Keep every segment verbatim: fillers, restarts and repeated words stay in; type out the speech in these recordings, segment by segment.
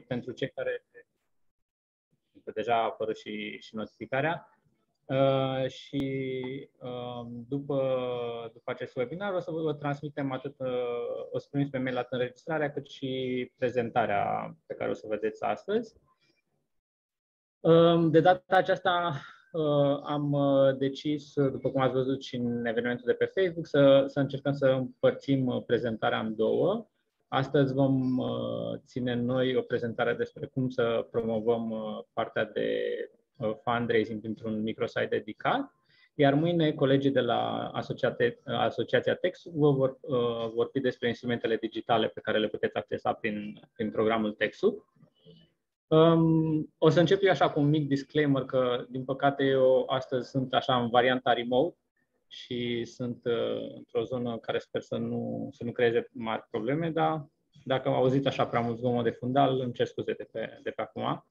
pentru cei care deja a apărut și, și notificarea. Uh, și uh, după, după acest webinar o să vă transmitem atât, uh, o să primiți pe mail atât înregistrarea cât și prezentarea pe care o să o vedeți astăzi. Uh, de data aceasta uh, am uh, decis, după cum ați văzut și în evenimentul de pe Facebook, să, să încercăm să împărțim prezentarea în două. Astăzi vom uh, ține noi o prezentare despre cum să promovăm uh, partea de fundraising printr-un microsite dedicat, iar mâine colegii de la Asociația Texu vă vor uh, vorbi despre instrumentele digitale pe care le puteți accesa prin, prin programul Texu. Um, o să încep eu așa cu un mic disclaimer că, din păcate, eu astăzi sunt așa în varianta remote și sunt uh, într-o zonă care sper să nu, să nu creeze mari probleme, dar dacă am auzit așa prea mult zgomot de fundal, îmi cer scuze de pe, de pe acum.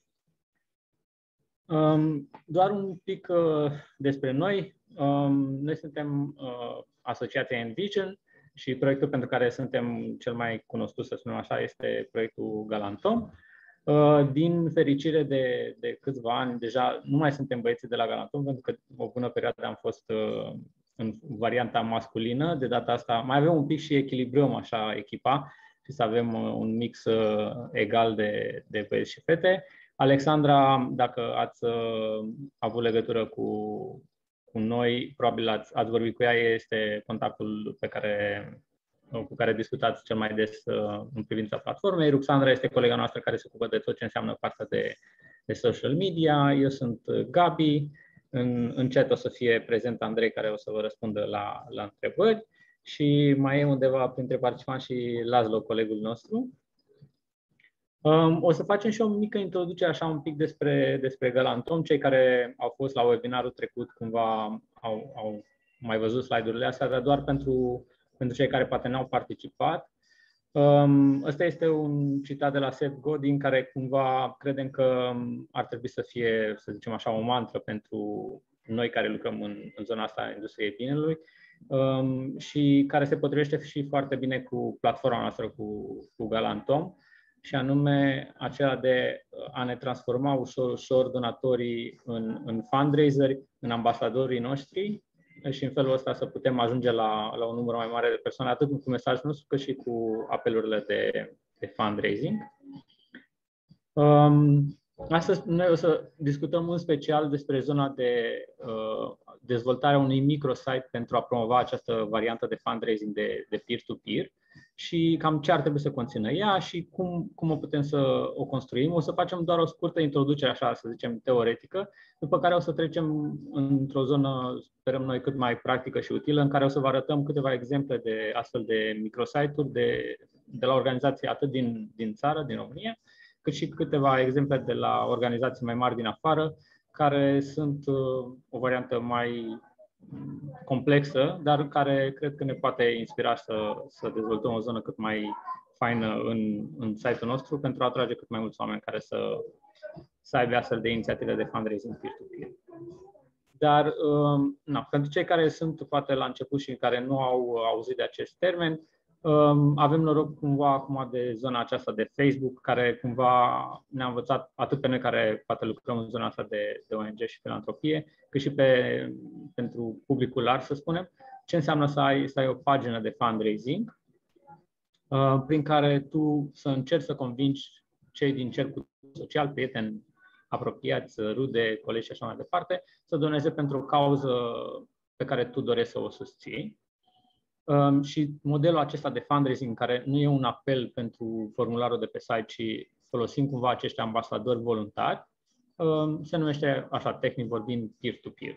Um, doar un pic uh, despre noi. Um, noi suntem uh, Asociația Envision și proiectul pentru care suntem cel mai cunoscut, să spunem așa, este proiectul Galantom. Uh, din fericire de, de câțiva ani, deja nu mai suntem băieții de la Galantom, pentru că o bună perioadă am fost uh, în varianta masculină. De data asta mai avem un pic și echilibrăm așa echipa și să avem uh, un mix uh, egal de, de băieți și fete. Alexandra, dacă ați uh, avut legătură cu, cu noi, probabil ați, ați vorbit cu ea, este contactul pe care, cu care discutați cel mai des uh, în privința platformei. Ruxandra este colega noastră care se ocupă de tot ce înseamnă partea de, de social media. Eu sunt Gabi. În, în chat o să fie prezent Andrei, care o să vă răspundă la, la întrebări. Și mai e undeva printre participanți și Laszlo, colegul nostru. Um, o să facem și o mică introducere așa un pic despre, despre Galantom. Cei care au fost la webinarul trecut cumva au, au mai văzut slide-urile astea, dar doar pentru, pentru cei care poate n-au participat. Um, ăsta este un citat de la Seth Godin, care cumva credem că ar trebui să fie, să zicem așa, o mantră pentru noi care lucrăm în, în zona asta a industriei binelui um, și care se potrivește și foarte bine cu platforma noastră, cu, cu Galantom, și anume acela de a ne transforma ușor, ușor donatorii în, în fundraiseri, în ambasadorii noștri și în felul ăsta să putem ajunge la, la un număr mai mare de persoane, atât cu mesajul nostru, cât și cu apelurile de, de fundraising. Um, astăzi noi o să discutăm în special despre zona de uh, dezvoltarea unui microsite pentru a promova această variantă de fundraising de, de peer-to-peer și cam ce ar trebui să conțină ea și cum, cum o putem să o construim. O să facem doar o scurtă introducere, așa să zicem, teoretică, după care o să trecem într-o zonă, sperăm noi, cât mai practică și utilă, în care o să vă arătăm câteva exemple de astfel de microsite-uri de, de la organizații atât din, din țară, din România, cât și câteva exemple de la organizații mai mari din afară, care sunt uh, o variantă mai complexă, dar care cred că ne poate inspira să, să dezvoltăm o zonă cât mai faină în, în site-ul nostru pentru a atrage cât mai mulți oameni care să, să aibă astfel de inițiative de fundraising peer-to-peer. Dar, uh, na, pentru cei care sunt poate la început și care nu au auzit de acest termen, Um, avem noroc cumva acum de zona aceasta de Facebook, care cumva ne-a învățat atât pe noi care poate lucrăm în zona asta de, de O N G și filantropie, cât și pe, pentru publicul larg, să spunem, ce înseamnă să ai, să ai o pagină de fundraising, uh, prin care tu să încerci să convingi cei din cercul social, prieteni apropiați, rude, colegi și așa mai departe, să doneze pentru o cauză pe care tu dorești să o susții. Um, și modelul acesta de fundraising, care nu e un apel pentru formularul de pe site, ci folosim cumva acești ambasadori voluntari, um, se numește, așa, tehnic vorbind, peer-to-peer.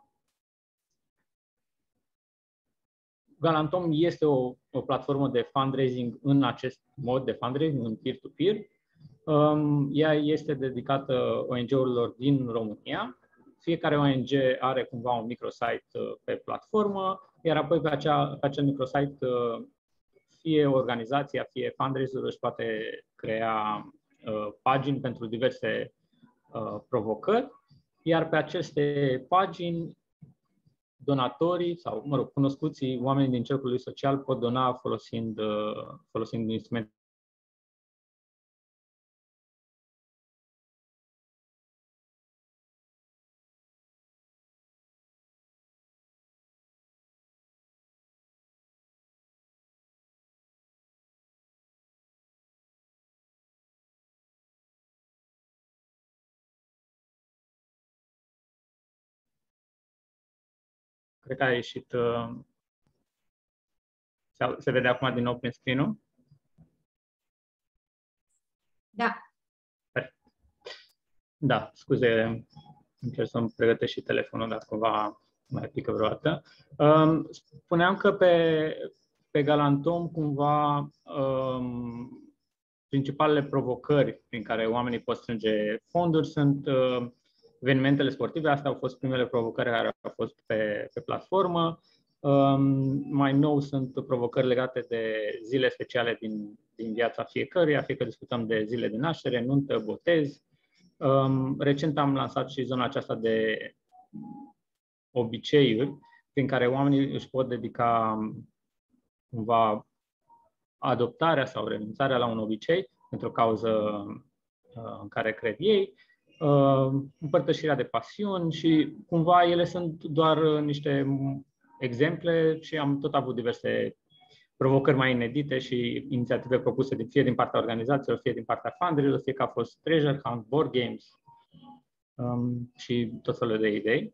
Galantom este o, o platformă de fundraising în acest mod de fundraising, în peer-to-peer. Um, ea este dedicată O N G-urilor din România. Fiecare O N G are cumva un microsite pe platformă, iar apoi pe, acea, pe acel microsite fie organizația, fie fundraiser își poate crea uh, pagini pentru diverse uh, provocări, iar pe aceste pagini donatorii sau, mă rog, cunoscuții, oamenii din cercul lui social pot dona folosind, uh, folosind instrumente Cred că a ieșit... Uh, se, se vede acum din nou prin screen-ul? Da. Da, scuze, încerc să-mi pregătesc și telefonul, dacă cumva mai pică vreodată. Um, spuneam că pe, pe Galantom, cumva, um, principalele provocări prin care oamenii pot strânge fonduri sunt uh, evenimentele sportive. Astea au fost primele provocări care au fost pe, pe platformă. Um, mai nou sunt provocări legate de zile speciale din, din viața fiecăruia, fie că discutăm de zile de naștere, nuntă, botez. Um, recent am lansat și zona aceasta de obiceiuri prin care oamenii își pot dedica cumva adoptarea sau renunțarea la un obicei pentru o cauză uh, în care cred ei, uh, împărtășirea de pasiuni și cumva ele sunt doar niște exemple și am tot avut diverse provocări mai inedite și inițiative propuse de, fie din partea organizațiilor, fie din partea funderilor, fie că a fost treasure hunt, board games um, și tot felul de idei.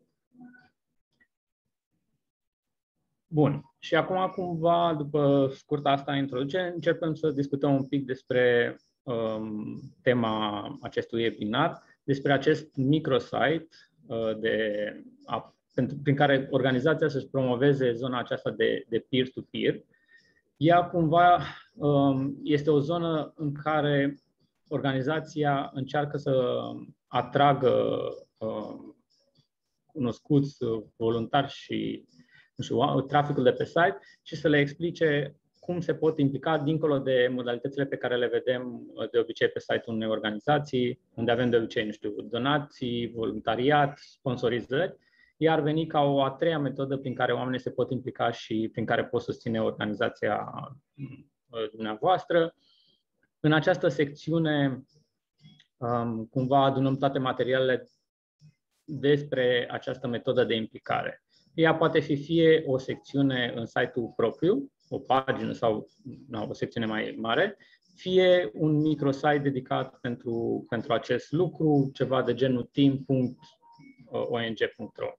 Bun. Și acum, cumva, după scurta asta introducere, începem să discutăm un pic despre um, tema acestui webinar, despre acest microsite uh, de, a, pentru, prin care organizația să-și promoveze zona aceasta de, de peer-to-peer. Ea, cumva, um, este o zonă în care organizația încearcă să atragă um, cunoscuți, voluntari și nu știu, traficul de pe site și să le explice cum se pot implica dincolo de modalitățile pe care le vedem de obicei pe site-ul unei organizații, unde avem de obicei, nu știu, donații, voluntariat, sponsorizări, iar veni ca o a treia metodă prin care oamenii se pot implica și prin care pot susține organizația dumneavoastră. În această secțiune, cumva adunăm toate materialele despre această metodă de implicare. Ea poate fi fie o secțiune în site-ul propriu, o pagină sau nu, o secțiune mai mare, fie un microsite dedicat pentru, pentru acest lucru, ceva de genul team punct o n g punct r o.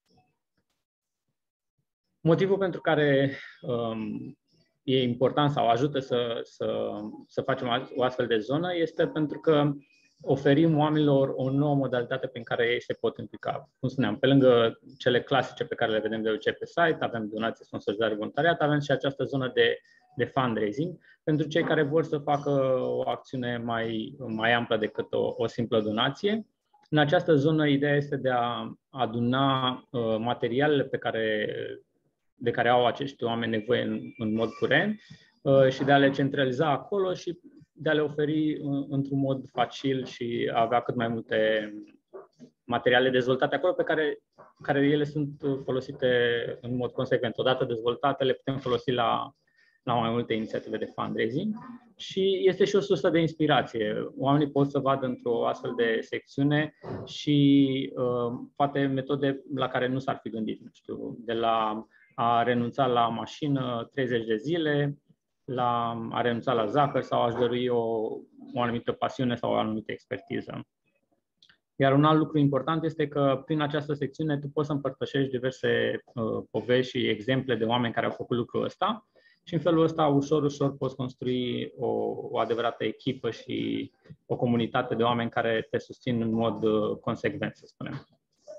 Motivul pentru care um, e important sau ajută să, să, să facem o astfel de zonă este pentru că oferim oamenilor o nouă modalitate prin care ei se pot implica. Cum spuneam, pe lângă cele clasice pe care le vedem de obicei pe site, avem donații, sponsorizare, voluntariat, avem și această zonă de, de fundraising pentru cei care vor să facă o acțiune mai, mai amplă decât o, o simplă donație. În această zonă, ideea este de a aduna uh, materialele pe care, de care au acești oameni nevoie în, în mod curent uh, și de a le centraliza acolo și de a le oferi într-un mod facil și a avea cât mai multe materiale dezvoltate acolo pe care, care ele sunt folosite în mod consecvent. Odată dezvoltate, le putem folosi la, la mai multe inițiative de fundraising și este și o sursă de inspirație. Oamenii pot să vadă într-o astfel de secțiune și uh, poate metode la care nu s-ar fi gândit. Nu știu, de la a renunța la mașină treizeci de zile, la a renunța la zahăr sau a-și dărui o, o anumită pasiune sau o anumită expertiză. Iar un alt lucru important este că prin această secțiune tu poți să împărtășești diverse uh, povești și exemple de oameni care au făcut lucrul ăsta și în felul ăsta ușor, ușor poți construi o, o adevărată echipă și o comunitate de oameni care te susțin în mod uh, consecvent, să spunem.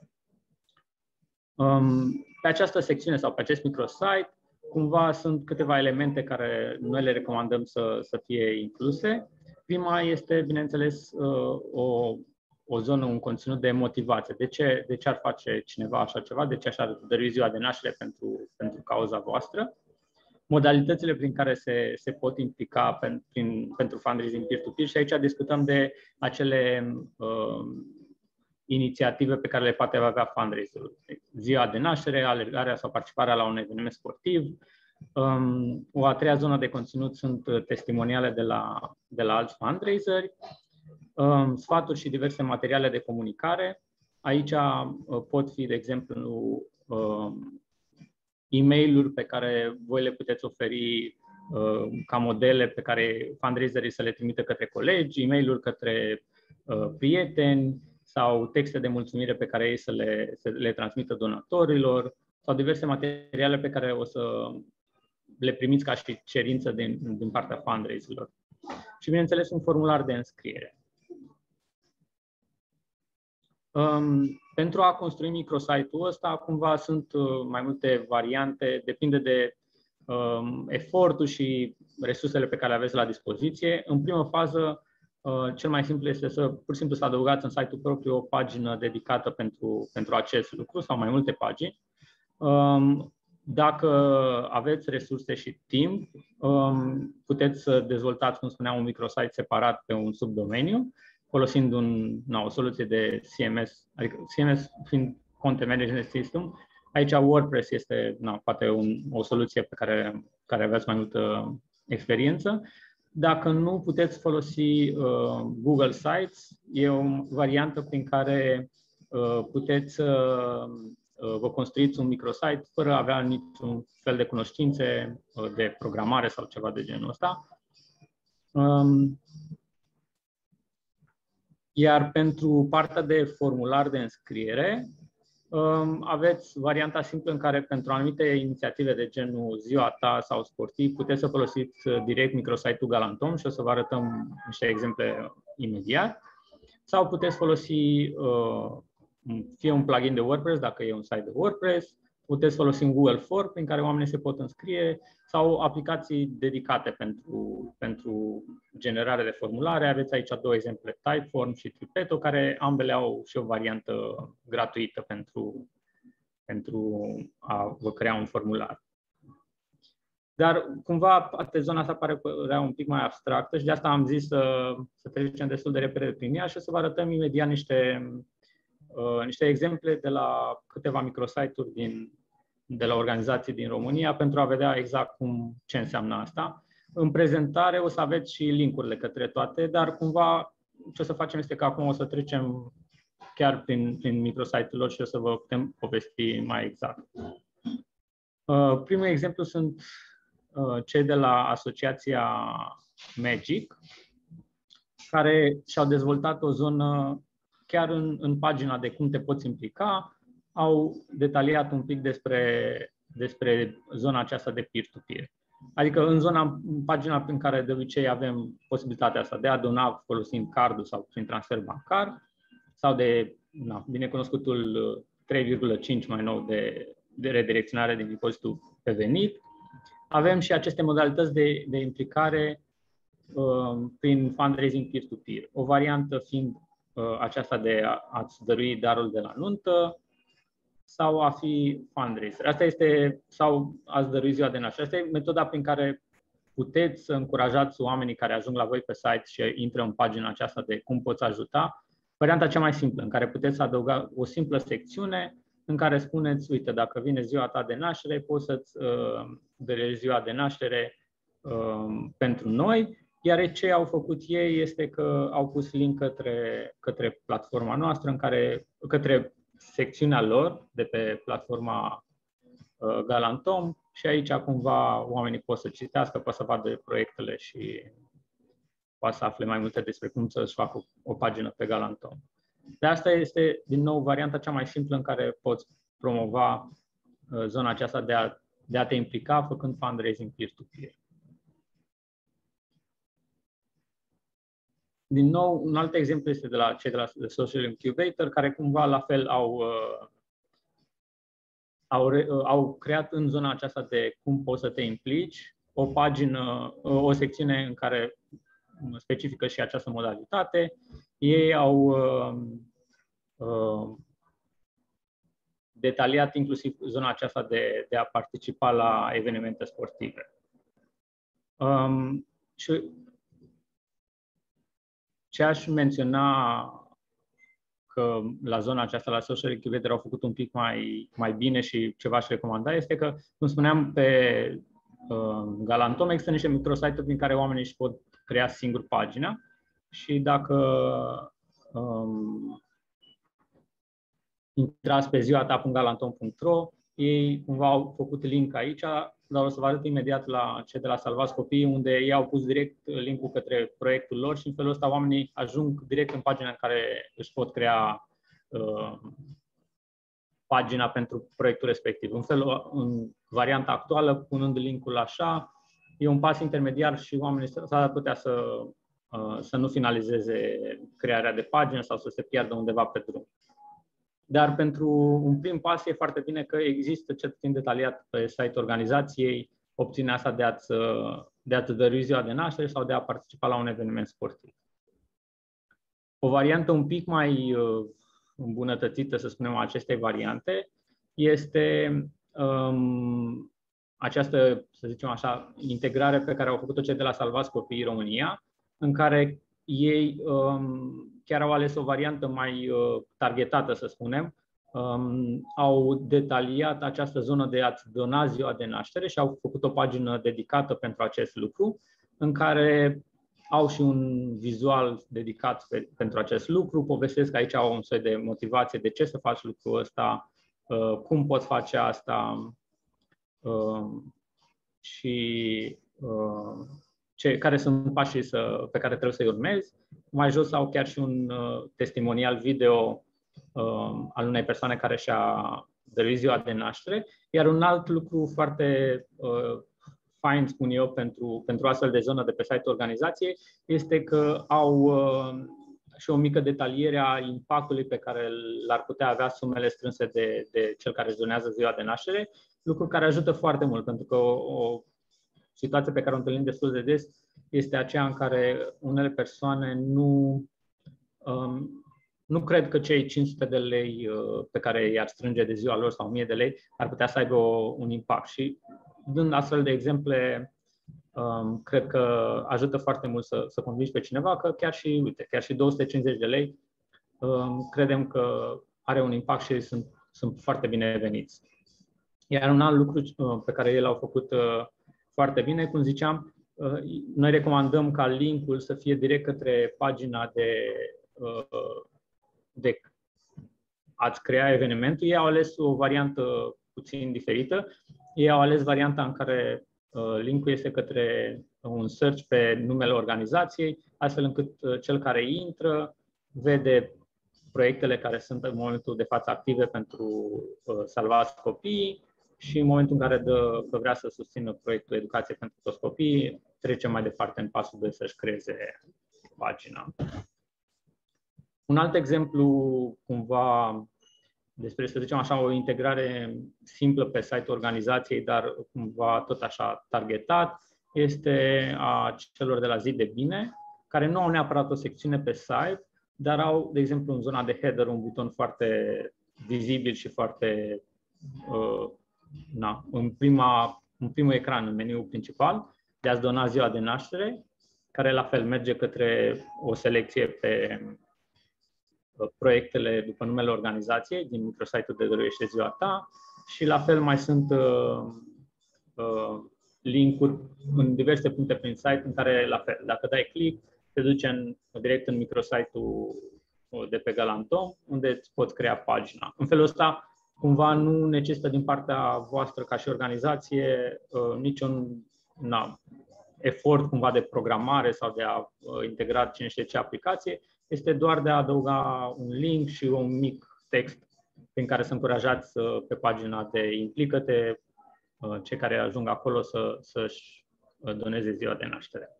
Um, pe această secțiune sau pe acest microsite cumva sunt câteva elemente care noi le recomandăm să, să fie incluse. Prima este, bineînțeles, o, o zonă, un conținut de motivație. De ce, de ce ar face cineva așa ceva? De ce așa dărui ziua de naștere pentru, pentru cauza voastră? Modalitățile prin care se, se pot implica pen, prin, pentru fundraising peer-to-peer și aici discutăm de acele uh, inițiative pe care le poate avea fundraiserul. Ziua de naștere, alergarea sau participarea la un eveniment sportiv. Um, o a treia zonă de conținut sunt testimoniale de la, de la alți fundraiseri, um, sfaturi și diverse materiale de comunicare. Aici uh, pot fi, de exemplu, uh, e-mail-uri pe care voi le puteți oferi uh, ca modele pe care fundraiserii să le trimită către colegi, e-mail-uri către uh, prieteni, sau texte de mulțumire pe care ei să le, să le transmită donatorilor, sau diverse materiale pe care o să le primiți ca și cerință din, din partea fundraiserilor. Și, bineînțeles, un formular de înscriere. Um, pentru a construi microsite-ul ăsta, cumva sunt uh, mai multe variante, depinde de um, efortul și resursele pe care le aveți la dispoziție. În primă fază, uh, cel mai simplu este să pur și simplu să adăugați în site-ul propriu o pagină dedicată pentru, pentru acest lucru sau mai multe pagini. Um, Dacă aveți resurse și timp, um, puteți să dezvoltați, cum spuneam, un microsite separat pe un subdomeniu, folosind un, na, o soluție de C M S, adică C M S fiind Content Management System. Aici WordPress este na, poate un, o soluție pe care, care aveți mai multă experiență. Dacă nu, puteți folosi uh, Google Sites. E o variantă prin care uh, puteți uh, vă construiți un microsite fără a avea niciun fel de cunoștințe de programare sau ceva de genul ăsta. Iar pentru partea de formular de înscriere, aveți varianta simplă în care pentru anumite inițiative de genul Ziua Ta sau sportiv puteți să folosiți direct microsite-ul Galantom și o să vă arătăm niște exemple imediat. Sau puteți folosi fie un plugin de WordPress, dacă e un site de WordPress, puteți folosi un Google Form prin care oamenii se pot înscrie sau aplicații dedicate pentru, pentru generare de formulare. Aveți aici două exemple, Typeform și Tripeto, care ambele au și o variantă gratuită pentru, pentru a vă crea un formular. Dar cumva poate zona asta pare un pic mai abstractă și de asta am zis să, să trecem destul de repede prin ea și o să vă arătăm imediat niște Uh, niște exemple de la câteva microsite-uri din, de la organizații din România pentru a vedea exact cum, ce înseamnă asta. În prezentare o să aveți și link-urile către toate, dar cumva ce o să facem este că acum o să trecem chiar prin, prin microsite-ul lor și o să vă putem povesti mai exact. Uh, primul exemplu sunt uh, cei de la Asociația Magic, care și-au dezvoltat o zonă chiar în, în pagina de cum te poți implica, au detaliat un pic despre, despre zona aceasta de peer-to-peer. Adică în zona, în pagina în care de obicei avem posibilitatea asta de a dona folosind cardul sau prin transfer bancar, sau de na, binecunoscutul trei virgulă cinci mai nou de, de redirecționare din impozitul pe venit. Avem și aceste modalități de, de implicare uh, prin fundraising peer-to-peer. O variantă fiind aceasta de a-ți dărui darul de la nuntă sau a fi fundraiser. Asta este, sau a-ți dărui ziua de naștere. Asta e metoda prin care puteți să încurajați oamenii care ajung la voi pe site și intră în pagina aceasta de cum poți ajuta. Varianta cea mai simplă, în care puteți adăuga o simplă secțiune în care spuneți, uite, dacă vine ziua ta de naștere, poți să-ți uh, dărești ziua de naștere uh, pentru noi. Iar ce au făcut ei este că au pus link către, către platforma noastră, în care, către secțiunea lor de pe platforma uh, Galantom și aici cumva oamenii pot să citească, pot să vadă proiectele și pot să afle mai multe despre cum să-și facă o, o pagină pe Galantom. De asta este, din nou, varianta cea mai simplă în care poți promova uh, zona aceasta de a, de a te implica făcând fundraising peer-to-peer. Din nou, un alt exemplu este de la cei de la The Social Incubator, care cumva la fel au, uh, au, uh, au creat în zona aceasta de cum poți să te implici o pagină, uh, o secțiune în care specifică și această modalitate. Ei au uh, uh, detaliat inclusiv zona aceasta de, de a participa la evenimente sportive. Um, și ce aș menționa că la zona aceasta, la Social Incubator, au făcut un pic mai, mai bine și ceva aș recomanda este că, cum spuneam, pe uh, Galantom există niște microsite-uri prin care oamenii își pot crea singur pagina și dacă um, intrați pe ziua ta punct galantom punct ro, ei cumva au făcut link aici, dar o să vă arăt imediat la cei de la Salvați Copiii, unde ei au pus direct link-ul către proiectul lor și în felul ăsta oamenii ajung direct în pagina în care își pot crea uh, pagina pentru proiectul respectiv. În, felul, în varianta actuală, punând linkul așa, e un pas intermediar și oamenii s-ar putea să, să nu finalizeze crearea de pagină sau să se piardă undeva pe drum. Dar pentru un prim pas e foarte bine că există cel puțin detaliat pe site-ul organizației opțiunea asta de a-ți, de a-ți dărui ziua de naștere sau de a participa la un eveniment sportiv. O variantă un pic mai îmbunătățită, să spunem, a acestei variante este um, această, să zicem așa, integrare pe care au făcut-o cei de la Salvați Copiii România, în care ei um, chiar au ales o variantă mai uh, targetată, să spunem. Um, au detaliat această zonă de a-ți dona ziua de naștere și au făcut o pagină dedicată pentru acest lucru, în care au și un vizual dedicat pe, pentru acest lucru. Povestesc aici au un soi de motivație de ce să faci lucrul ăsta, uh, cum poți face asta uh, și uh, ce, care sunt pașii să, pe care trebuie să-i urmezi. Mai jos au chiar și un uh, testimonial video uh, al unei persoane care și-a dăruit ziua de naștere. Iar un alt lucru foarte uh, fain, spun eu, pentru, pentru astfel de zonă de pe site-ul organizației, este că au uh, și o mică detaliere a impactului pe care l-ar putea avea sumele strânse de, de cel care își donează ziua de naștere, lucru care ajută foarte mult, pentru că o, o situație pe care o întâlnim destul de des este aceea în care unele persoane nu, um, nu cred că cei cinci sute de lei uh, pe care i-ar strânge de ziua lor sau o mie de lei ar putea să aibă o, un impact. Și dând astfel de exemple, um, cred că ajută foarte mult să, să convingi pe cineva că chiar și, uite, chiar și două sute cincizeci de lei um, credem că are un impact și sunt, sunt foarte bineveniți. Iar un alt lucru uh, pe care ei l-au făcut uh, foarte bine, cum ziceam, uh, noi recomandăm ca linkul să fie direct către pagina de, uh, de a-ți crea evenimentul. Ei au ales o variantă puțin diferită. Ei au ales varianta în care uh, linkul este către un search pe numele organizației, astfel încât uh, cel care intră vede proiectele care sunt în momentul de față active pentru uh, Salvați Copiii și în momentul în care dă că vrea să susțină proiectul Educație pentru toți copiii, trece mai departe în pasul doi să-și creeze pagina. Un alt exemplu, cumva, despre, să zicem așa, o integrare simplă pe site-ul organizației, dar cumva tot așa targetat, este a celor de la Zi de Bine, care nu au neapărat o secțiune pe site, dar au, de exemplu, în zona de header un buton foarte vizibil și foarte uh, na, în, prima, în primul ecran, în meniul principal, de a-ți dona ziua de naștere, care la fel merge către o selecție pe proiectele după numele organizației din microsite-ul de Dăruiește Ziua Ta și la fel mai sunt uh, uh, link-uri în diverse puncte prin site în care, la fel, dacă dai click, te duce în, direct în microsite-ul de pe Galantom, unde îți poți crea pagina. În felul ăsta, cumva nu necesită din partea voastră ca și organizație uh, niciun na, efort cumva de programare sau de a uh, integra cine știe ce aplicație, este doar de a adăuga un link și un mic text prin care să încurajați uh, pe pagina de implică-te, uh, cei care ajung acolo să, să-și doneze ziua de naștere.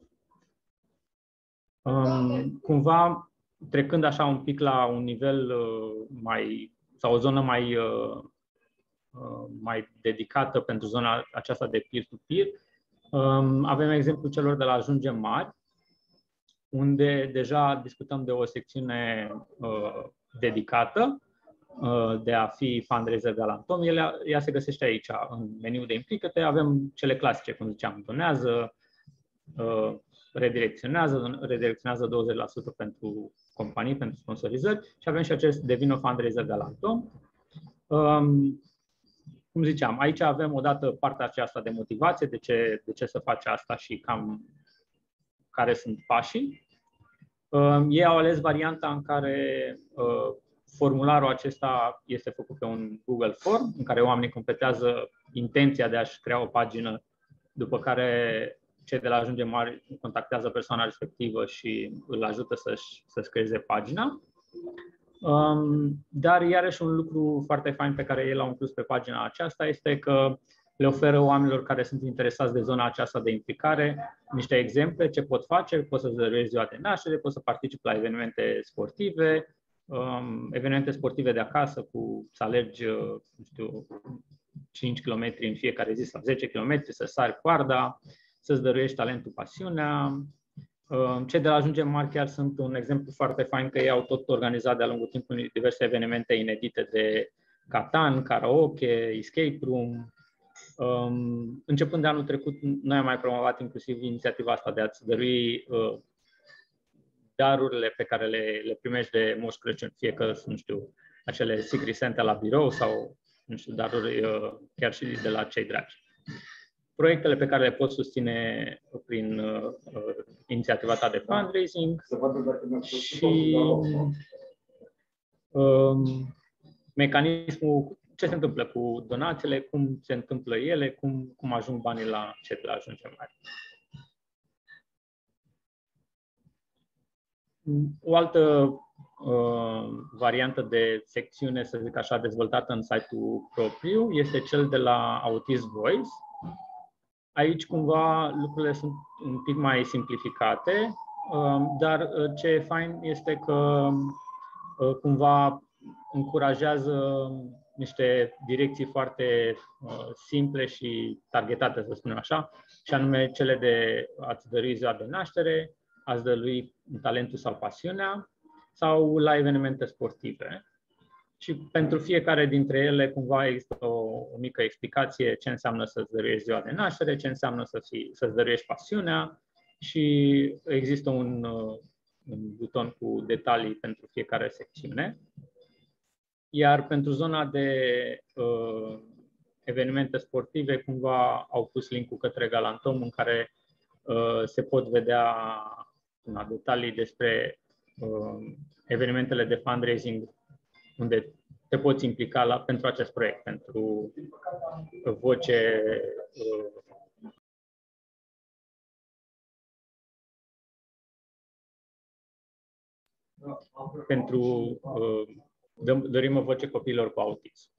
Um, cumva, trecând așa un pic la un nivel uh, mai, sau o zonă mai, uh, uh, mai dedicată pentru zona aceasta de peer-to-peer, um, avem exemplul celor de la Ajungem Mari, unde deja discutăm de o secțiune uh, dedicată uh, de a fi fundraiser Galantom. Ele, ea se găsește aici, în meniul de implică-te. Avem cele clasice, cum ziceam, donează, uh, redirecționează, redirecționează douăzeci la sută pentru companii, pentru sponsorizări și avem și acest devină fundraiser Galantom. Um, cum ziceam, aici avem odată partea aceasta de motivație, de ce, de ce să faci asta și cam care sunt pașii. Uh, ei au ales varianta în care uh, formularul acesta este făcut pe un Google Form, în care oamenii completează intenția de a-și crea o pagină, după care cei de la Ajungem Mari contactează persoana respectivă și îl ajută să-și, să-și creeze pagina. Um, dar iarăși un lucru foarte fain pe care el l-a inclus pe pagina aceasta este că le oferă oamenilor care sunt interesați de zona aceasta de implicare niște exemple ce pot face, poți să-ți dăruiești ziua de naștere, poți să participi la evenimente sportive, um, evenimente sportive de acasă cu să alergi, nu știu, cinci kilometri în fiecare zi sau zece kilometri, să sari coarda, să-ți dăruiești talentul, pasiunea. Cei de la Ajungem Mari chiar sunt un exemplu foarte fain că ei au tot organizat de-a lungul timpului diverse evenimente inedite de Catan, karaoke, escape room. Începând de anul trecut, noi am mai promovat inclusiv inițiativa asta de a-ți dărui darurile pe care le, le primești de Moș Crăciun, fie că sunt, nu știu, acele secret la birou sau, nu știu, daruri chiar și de la cei dragi. Proiectele pe care le poți susține prin uh, inițiativa ta de fundraising și um, mecanismul, ce se întâmplă cu donațiile, cum se întâmplă ele, cum, cum ajung banii la ce de la Ajungem Mari. O altă uh, variantă de secțiune, să zic așa, dezvoltată în site-ul propriu este cel de la Autism Voice. Aici, cumva, lucrurile sunt un pic mai simplificate, dar ce e fain este că, cumva, încurajează niște direcții foarte simple și targetate, să spunem așa, și anume cele de a-ți dărui ziua de naștere, a-ți dărui talentul sau pasiunea, sau la evenimente sportive. Și pentru fiecare dintre ele, cumva, există o, o mică explicație ce înseamnă să-ți dăruiești ziua de naștere, ce înseamnă să fii, să-ți dăruiești pasiunea și există un, un buton cu detalii pentru fiecare secțiune. Iar pentru zona de uh, evenimente sportive, cumva au pus link-ul către Galantom în care uh, se pot vedea una, detalii despre uh, evenimentele de fundraising unde te poți implica la, pentru acest proiect, pentru voce uh, pentru uh, dărim o voce copiilor cu autism.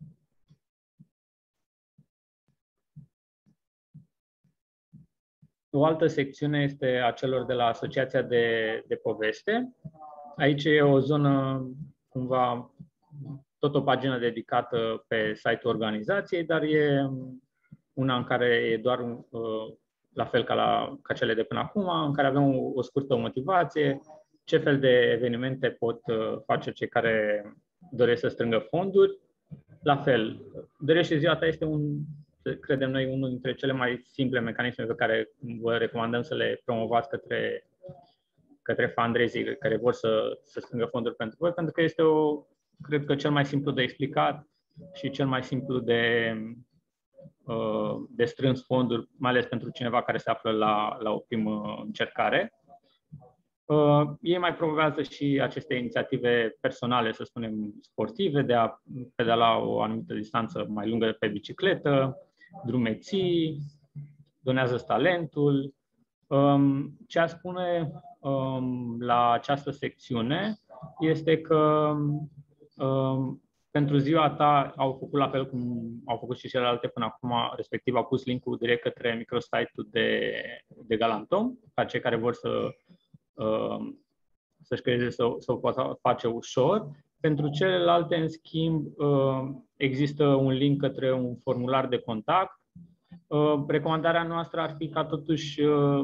O altă secțiune este a celor de la Asociația de, de Poveste. Aici e o zonă, cumva, tot o pagină dedicată pe site-ul organizației, dar e una în care e doar, la fel ca, la, ca cele de până acum, în care avem o, o scurtă motivație, ce fel de evenimente pot face cei care doresc să strângă fonduri. La fel, Dăruiește ziua ta este un, credem noi, unul dintre cele mai simple mecanisme pe care vă recomandăm să le promovați către, către fundraising care vor să, să strângă fonduri pentru voi, pentru că este, o, cred că, cel mai simplu de explicat și cel mai simplu de, de strâns fonduri, mai ales pentru cineva care se află la, la o primă încercare. Uh, ei mai promovează și aceste inițiative personale, să spunem, sportive, de a pedala o anumită distanță mai lungă pe bicicletă, drumeții, donează talentul. Um, ce a spune um, la această secțiune este că um, pentru ziua ta au făcut la fel cum au făcut și celelalte până acum, respectiv au pus link-ul direct către microsite-ul de, de Galantom, ca cei care vor să să-și creeze, să, să o poată face ușor. Pentru celelalte, în schimb, există un link către un formular de contact. Recomandarea noastră ar fi ca totuși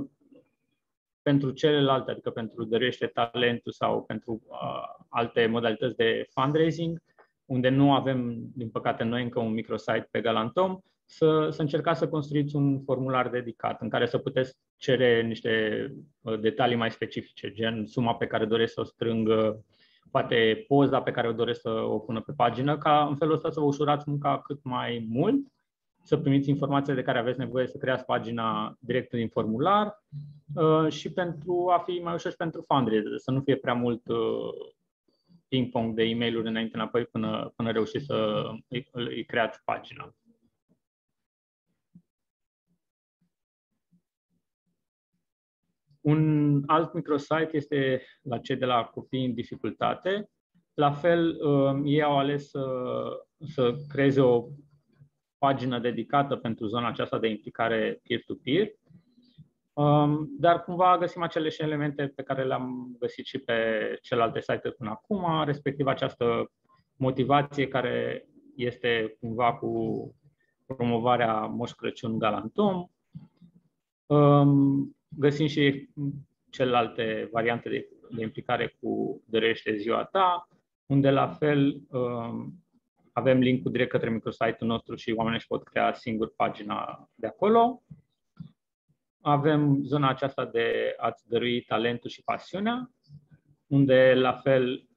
pentru celelalte, adică pentru Dăruiește Talentul sau pentru alte modalități de fundraising, unde nu avem, din păcate, noi încă un microsite pe Galantom, să, să încercați să construiți un formular dedicat în care să puteți cere niște detalii mai specifice, gen suma pe care doresc să o strângă, poate poza pe care o doresc să o pună pe pagină, ca în felul ăsta să vă ușurați munca cât mai mult, să primiți informațiile de care aveți nevoie să creați pagina direct din formular și pentru a fi mai ușor și pentru fundraiser, să nu fie prea mult ping-pong de e-mail-uri înainte înapoi până, până reușiți să îi, îi creați pagina. Un alt microsite este la cei de la Copii în Dificultate. La fel, ei au ales să, să creeze o pagină dedicată pentru zona aceasta de implicare peer-to-peer, dar cumva găsim aceleași elemente pe care le-am găsit și pe celelalte site-uri până acum, respectiv această motivație care este cumva cu promovarea Moș Crăciun Galantom. Găsim și celelalte variante de, de implicare cu Dorește ziua ta, unde la fel avem link-ul direct către microsite-ul nostru și oamenii își pot crea singur pagina de acolo. Avem zona aceasta de a-ți dărui talentul și pasiunea, unde la fel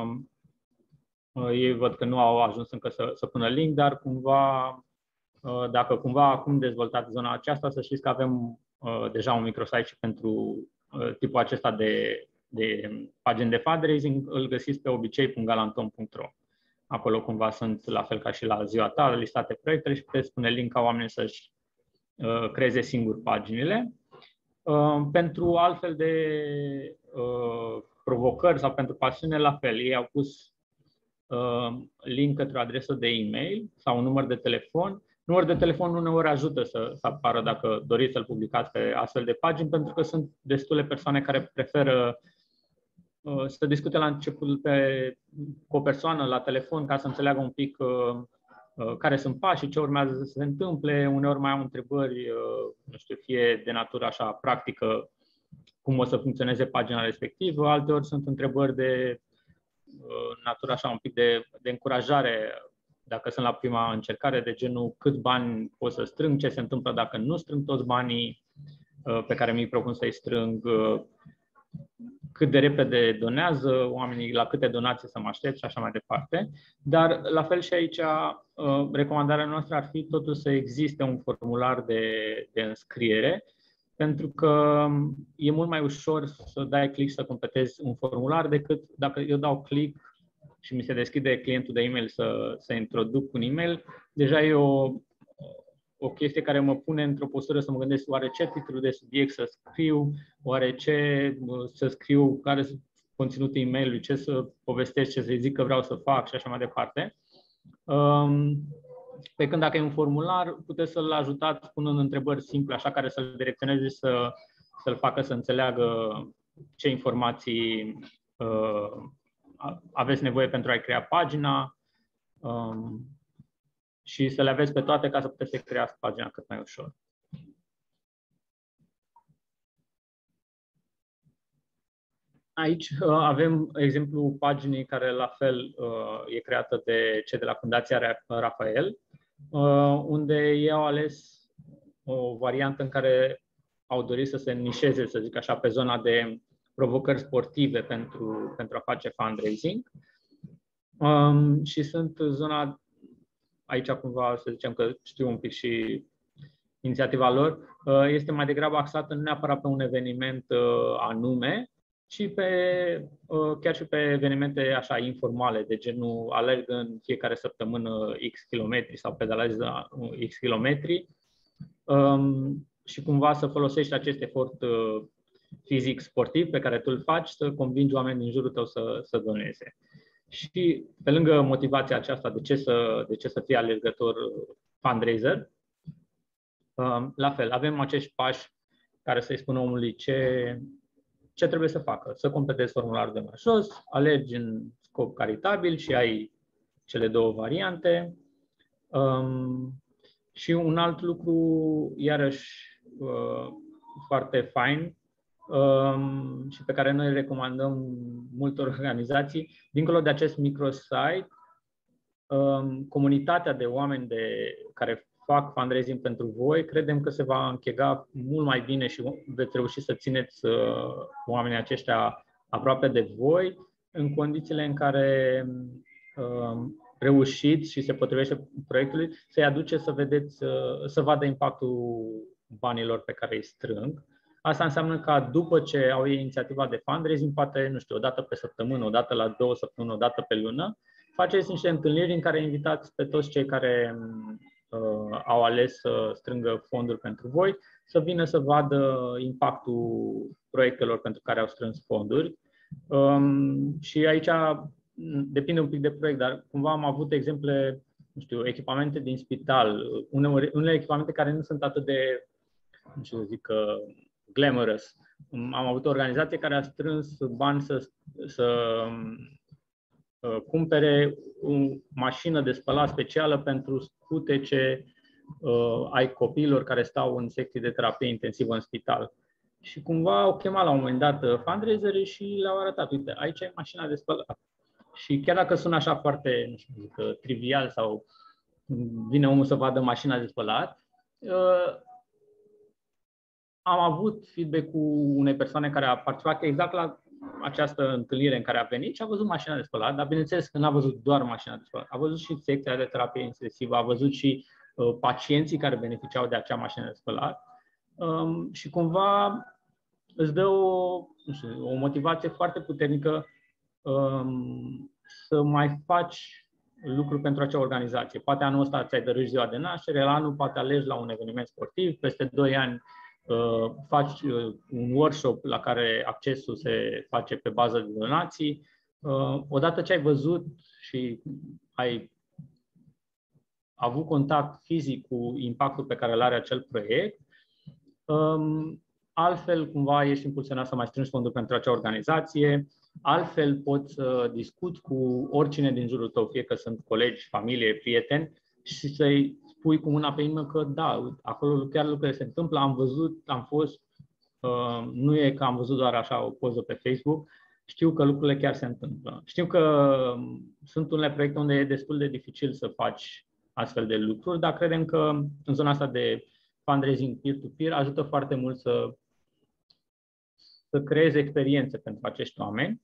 ei văd că nu au ajuns încă să, să pună link, dar cumva, dacă cumva acum dezvoltați zona aceasta, să știți că avem deja un microsite și pentru tipul acesta de, de pagini de fundraising, îl găsiți pe obicei punct galantom punct ro. Acolo cumva sunt, la fel ca și la ziua ta, listate proiectele și puteți pune link ca oamenii să-și uh, creeze singur paginile. Uh, pentru altfel de uh, provocări sau pentru pasiune, la fel, ei au pus uh, link către o adresă de e-mail sau un număr de telefon. Numărul de telefon uneori ajută să, să apară dacă doriți să-l publicați pe astfel de pagini, pentru că sunt destule persoane care preferă uh, să discute la început pe, cu o persoană la telefon ca să înțeleagă un pic uh, uh, care sunt pașii, ce urmează să se întâmple. Uneori mai au întrebări, uh, nu știu, fie de natură așa practică, cum o să funcționeze pagina respectivă, alteori sunt întrebări de uh, natură așa un pic de, de încurajare, dacă sunt la prima încercare, de genul cât bani pot să strâng, ce se întâmplă dacă nu strâng toți banii pe care mi-i propun să-i strâng, cât de repede donează oamenii, la câte donații să mă aștept și așa mai departe. Dar la fel și aici, recomandarea noastră ar fi totuși să existe un formular de, de înscriere, pentru că e mult mai ușor să dai click să completezi un formular decât dacă eu dau click și mi se deschide clientul de e-mail să, să introduc un e-mail, deja e o, o chestie care mă pune într-o postură să mă gândesc oare ce titlu de subiect să scriu, oare ce să scriu, care sunt conținutul e-mailului, ce să povestesc, ce să zic că vreau să fac și așa mai departe. Pe când dacă e un formular, puteți să-l ajutați punând întrebări simple, așa, care să-l direcționeze să, să-l facă să înțeleagă ce informații uh, aveți nevoie pentru a-i crea pagina um, și să le aveți pe toate ca să puteți să creați pagina cât mai ușor. Aici uh, avem exemplu paginii care la fel uh, e creată de cei de la Fundația Rafael, uh, unde ei au ales o variantă în care au dorit să se nișeze, să zic așa, pe zona de provocări sportive pentru, pentru a face fundraising. Um, și sunt zona, aici cumva să zicem că știu un pic și inițiativa lor, uh, este mai degrabă axată nu neapărat pe un eveniment uh, anume, ci pe, uh, chiar și pe evenimente așa informale, de genul alerg în fiecare săptămână X kilometri sau pedalez X kilometri um, și cumva să folosești acest efort uh, fizic sportiv pe care tu îl faci, să convingi oamenii din jurul tău să, să doneze. Și pe lângă motivația aceasta de ce să, de ce să fie alergător fundraiser, la fel, avem acești pași care să-i spună omului ce, ce trebuie să facă. Să completezi formularul de mai jos, alergi în scop caritabil și ai cele două variante. Um, și un alt lucru, iarăși, uh, foarte fain, Um, și pe care noi îl recomandăm multor organizații, dincolo de acest microsite, um, comunitatea de oameni de, care fac fundraising pentru voi, credem că se va închega mult mai bine și veți reuși să țineți uh, oamenii aceștia aproape de voi, în condițiile în care um, reușiți și se potrivește proiectului, să-i aduce să vedeți, uh, să vadă impactul banilor pe care îi strâng. Asta înseamnă că după ce au ei inițiativa de fundraising, poate, nu știu, o dată pe săptămână, o dată la două săptămâni, o dată pe lună, faceți niște întâlniri în care invitați pe toți cei care uh, au ales să strângă fonduri pentru voi, să vină să vadă impactul proiectelor pentru care au strâns fonduri. Um, și aici depinde un pic de proiect, dar cumva am avut exemple, nu știu, echipamente din spital, uneori, unele echipamente care nu sunt atât de, nu știu să zic, glamorous. Am avut o organizație care a strâns bani să, să uh, cumpere o mașină de spălat specială pentru scutece uh, ai copiilor care stau în secții de terapie intensivă în spital. Și cumva au chemat la un moment dat fundraiserii și le-au arătat, uite, aici e mașina de spălat. Și chiar dacă sună așa foarte, nu știu, zic, trivial sau vine omul să vadă mașina de spălat, uh, am avut feedback-ul unei persoane care a participat exact la această întâlnire în care a venit și a văzut mașina de spălat, dar bineînțeles că n-a văzut doar mașina de spălat, a văzut și secția de terapie intensivă, a văzut și uh, pacienții care beneficiau de acea mașină de spălat um, și cumva îți dă o, nu știu, o motivație foarte puternică um, să mai faci lucruri pentru acea organizație. Poate anul ăsta ți-ai dărâși ziua de naștere, la anul poate alegi la un eveniment sportiv, peste doi ani uh, faci uh, un workshop la care accesul se face pe bază de donații. Uh, odată ce ai văzut și ai avut contact fizic cu impactul pe care îl are acel proiect, um, altfel cumva ești impulsionat să mai strângi fonduri pentru acea organizație, altfel poți să discuți cu oricine din jurul tău, fie că sunt colegi, familie, prieteni, și să-i spui cu mâna pe inimă că da, acolo chiar lucrurile se întâmplă, am văzut, am fost, uh, nu e că am văzut doar așa o poză pe Facebook, știu că lucrurile chiar se întâmplă. Știu că sunt unele proiecte unde e destul de dificil să faci astfel de lucruri, dar credem că în zona asta de fundraising peer-to-peer ajută foarte mult să, să creezi experiențe pentru acești oameni.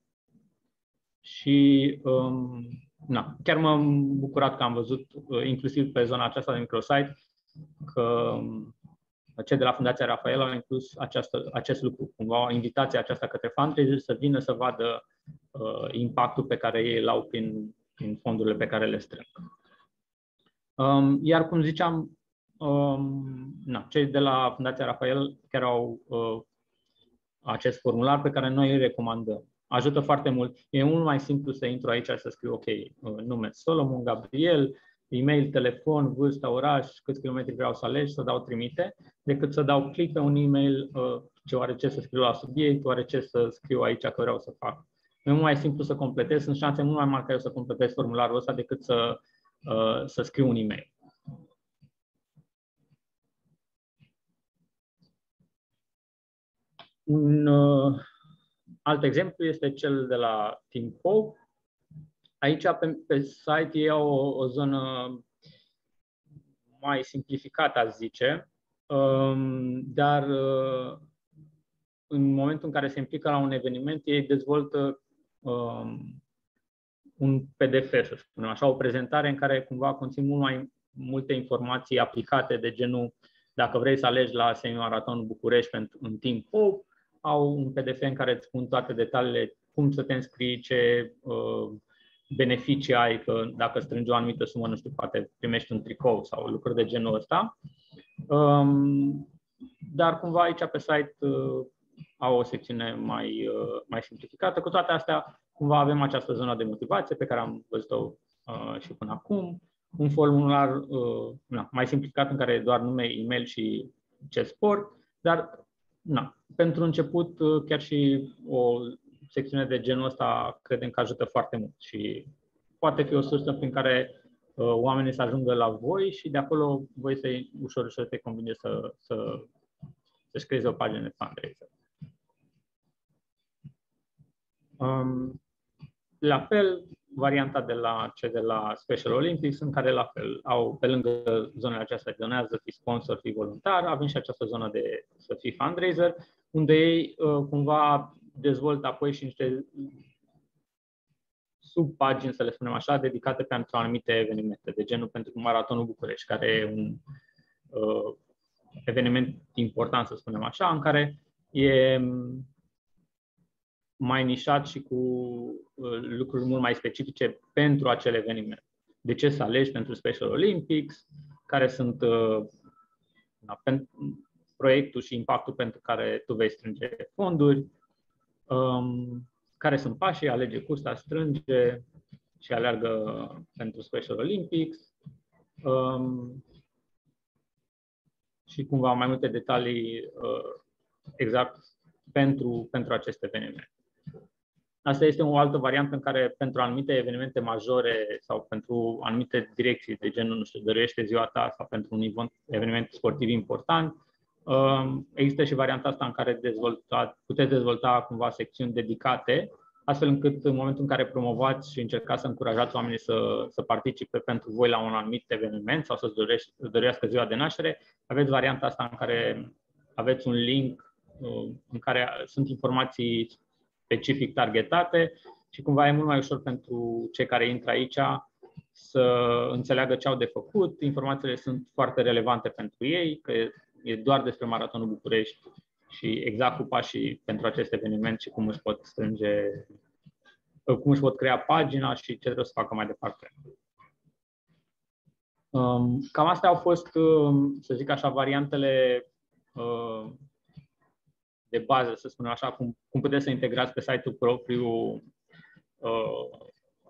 Și um, na, chiar m-am bucurat că am văzut, inclusiv pe zona aceasta de microsite, că cei de la Fundația Rafael au inclus această, acest lucru, cumva o invitație aceasta către fundraiser să vină să vadă uh, impactul pe care ei îl au prin, prin fondurile pe care le strâng. Um, iar cum ziceam, um, na, cei de la Fundația Rafael chiar au uh, acest formular pe care noi îl recomandăm. Ajută foarte mult. E mult mai simplu să intru aici și să scriu, ok, nume Solomon, Gabriel, e-mail, telefon, vârstă, oraș, câți kilometri vreau să alegi, să dau trimite, decât să dau click pe un e-mail, ce oare ce să scriu la subiect, oare ce să scriu aici că vreau să fac. E mult mai simplu să completez, sunt șanse mult mai mari ca eu să completez formularul ăsta decât să, să scriu un e-mail. Un uh, alt exemplu este cel de la Team Hope. Aici pe, pe site ei au o, o zonă mai simplificată, aș zice, um, dar uh, în momentul în care se implică la un eveniment, ei dezvoltă um, un P D F, să spunem așa, o prezentare în care cumva conțin mult mai multe informații aplicate, de genul, dacă vrei să alegi la Semimaratonul București pentru un Team Hope, au un P D F în care îți spun toate detaliile, cum să te înscrii, ce uh, beneficii ai, că dacă strângi o anumită sumă, nu știu, poate primești un tricou sau lucruri de genul ăsta. Um, dar cumva aici pe site uh, au o secțiune mai, uh, mai simplificată. Cu toate astea, cumva avem această zonă de motivație pe care am văzut-o uh, și până acum. Un formular uh, na, mai simplificat în care e doar nume, e-mail și ce sport, dar na, pentru început chiar și o secțiune de genul ăsta credem că ajută foarte mult și poate fi o sursă prin care uh, oamenii să ajungă la voi și de acolo voi să-i ușor, ușor te convinge să, să, să-și creeze o pagină de fundraiser. Um, la fel, varianta de la cei de la Special Olympics, în care la fel au, pe lângă zonele acestea de donează, fii sponsor, fii voluntar, avem și această zonă de să fii fundraiser, unde ei uh, cumva dezvoltă apoi și niște subpagini, să le spunem așa, dedicate pentru anumite evenimente, de genul pentru Maratonul București, care e un uh, eveniment important, să spunem așa, în care e mai nișat și cu uh, lucruri mult mai specifice pentru acel eveniment. De ce să alegi pentru Special Olympics, care sunt uh, da, pen, proiectul și impactul pentru care tu vei strânge fonduri, um, care sunt pașii, alege cursa, strânge, și aleargă pentru Special Olympics. Um, și cumva mai multe detalii uh, exact pentru, pentru acest eveniment. Asta este o altă variantă în care pentru anumite evenimente majore sau pentru anumite direcții de genul, nu știu, dăruiește ziua ta sau pentru un eveniment sportiv important, există și varianta asta în care dezvolta, puteți dezvolta cumva secțiuni dedicate, astfel încât în momentul în care promovați și încercați să încurajați oamenii să, să participe pentru voi la un anumit eveniment sau să-ți dăruiască ziua de naștere, aveți varianta asta în care aveți un link în care sunt informații specific targetate și cumva e mult mai ușor pentru cei care intră aici să înțeleagă ce au de făcut. Informațiile sunt foarte relevante pentru ei, că e doar despre Maratonul București și exact cu pașii pentru acest eveniment și cum își pot strânge, cum își pot crea pagina și ce trebuie să facă mai departe. Cam astea au fost, să zic așa, variantele de bază, să spunem așa, cum, cum puteți să integrați pe site-ul propriu uh,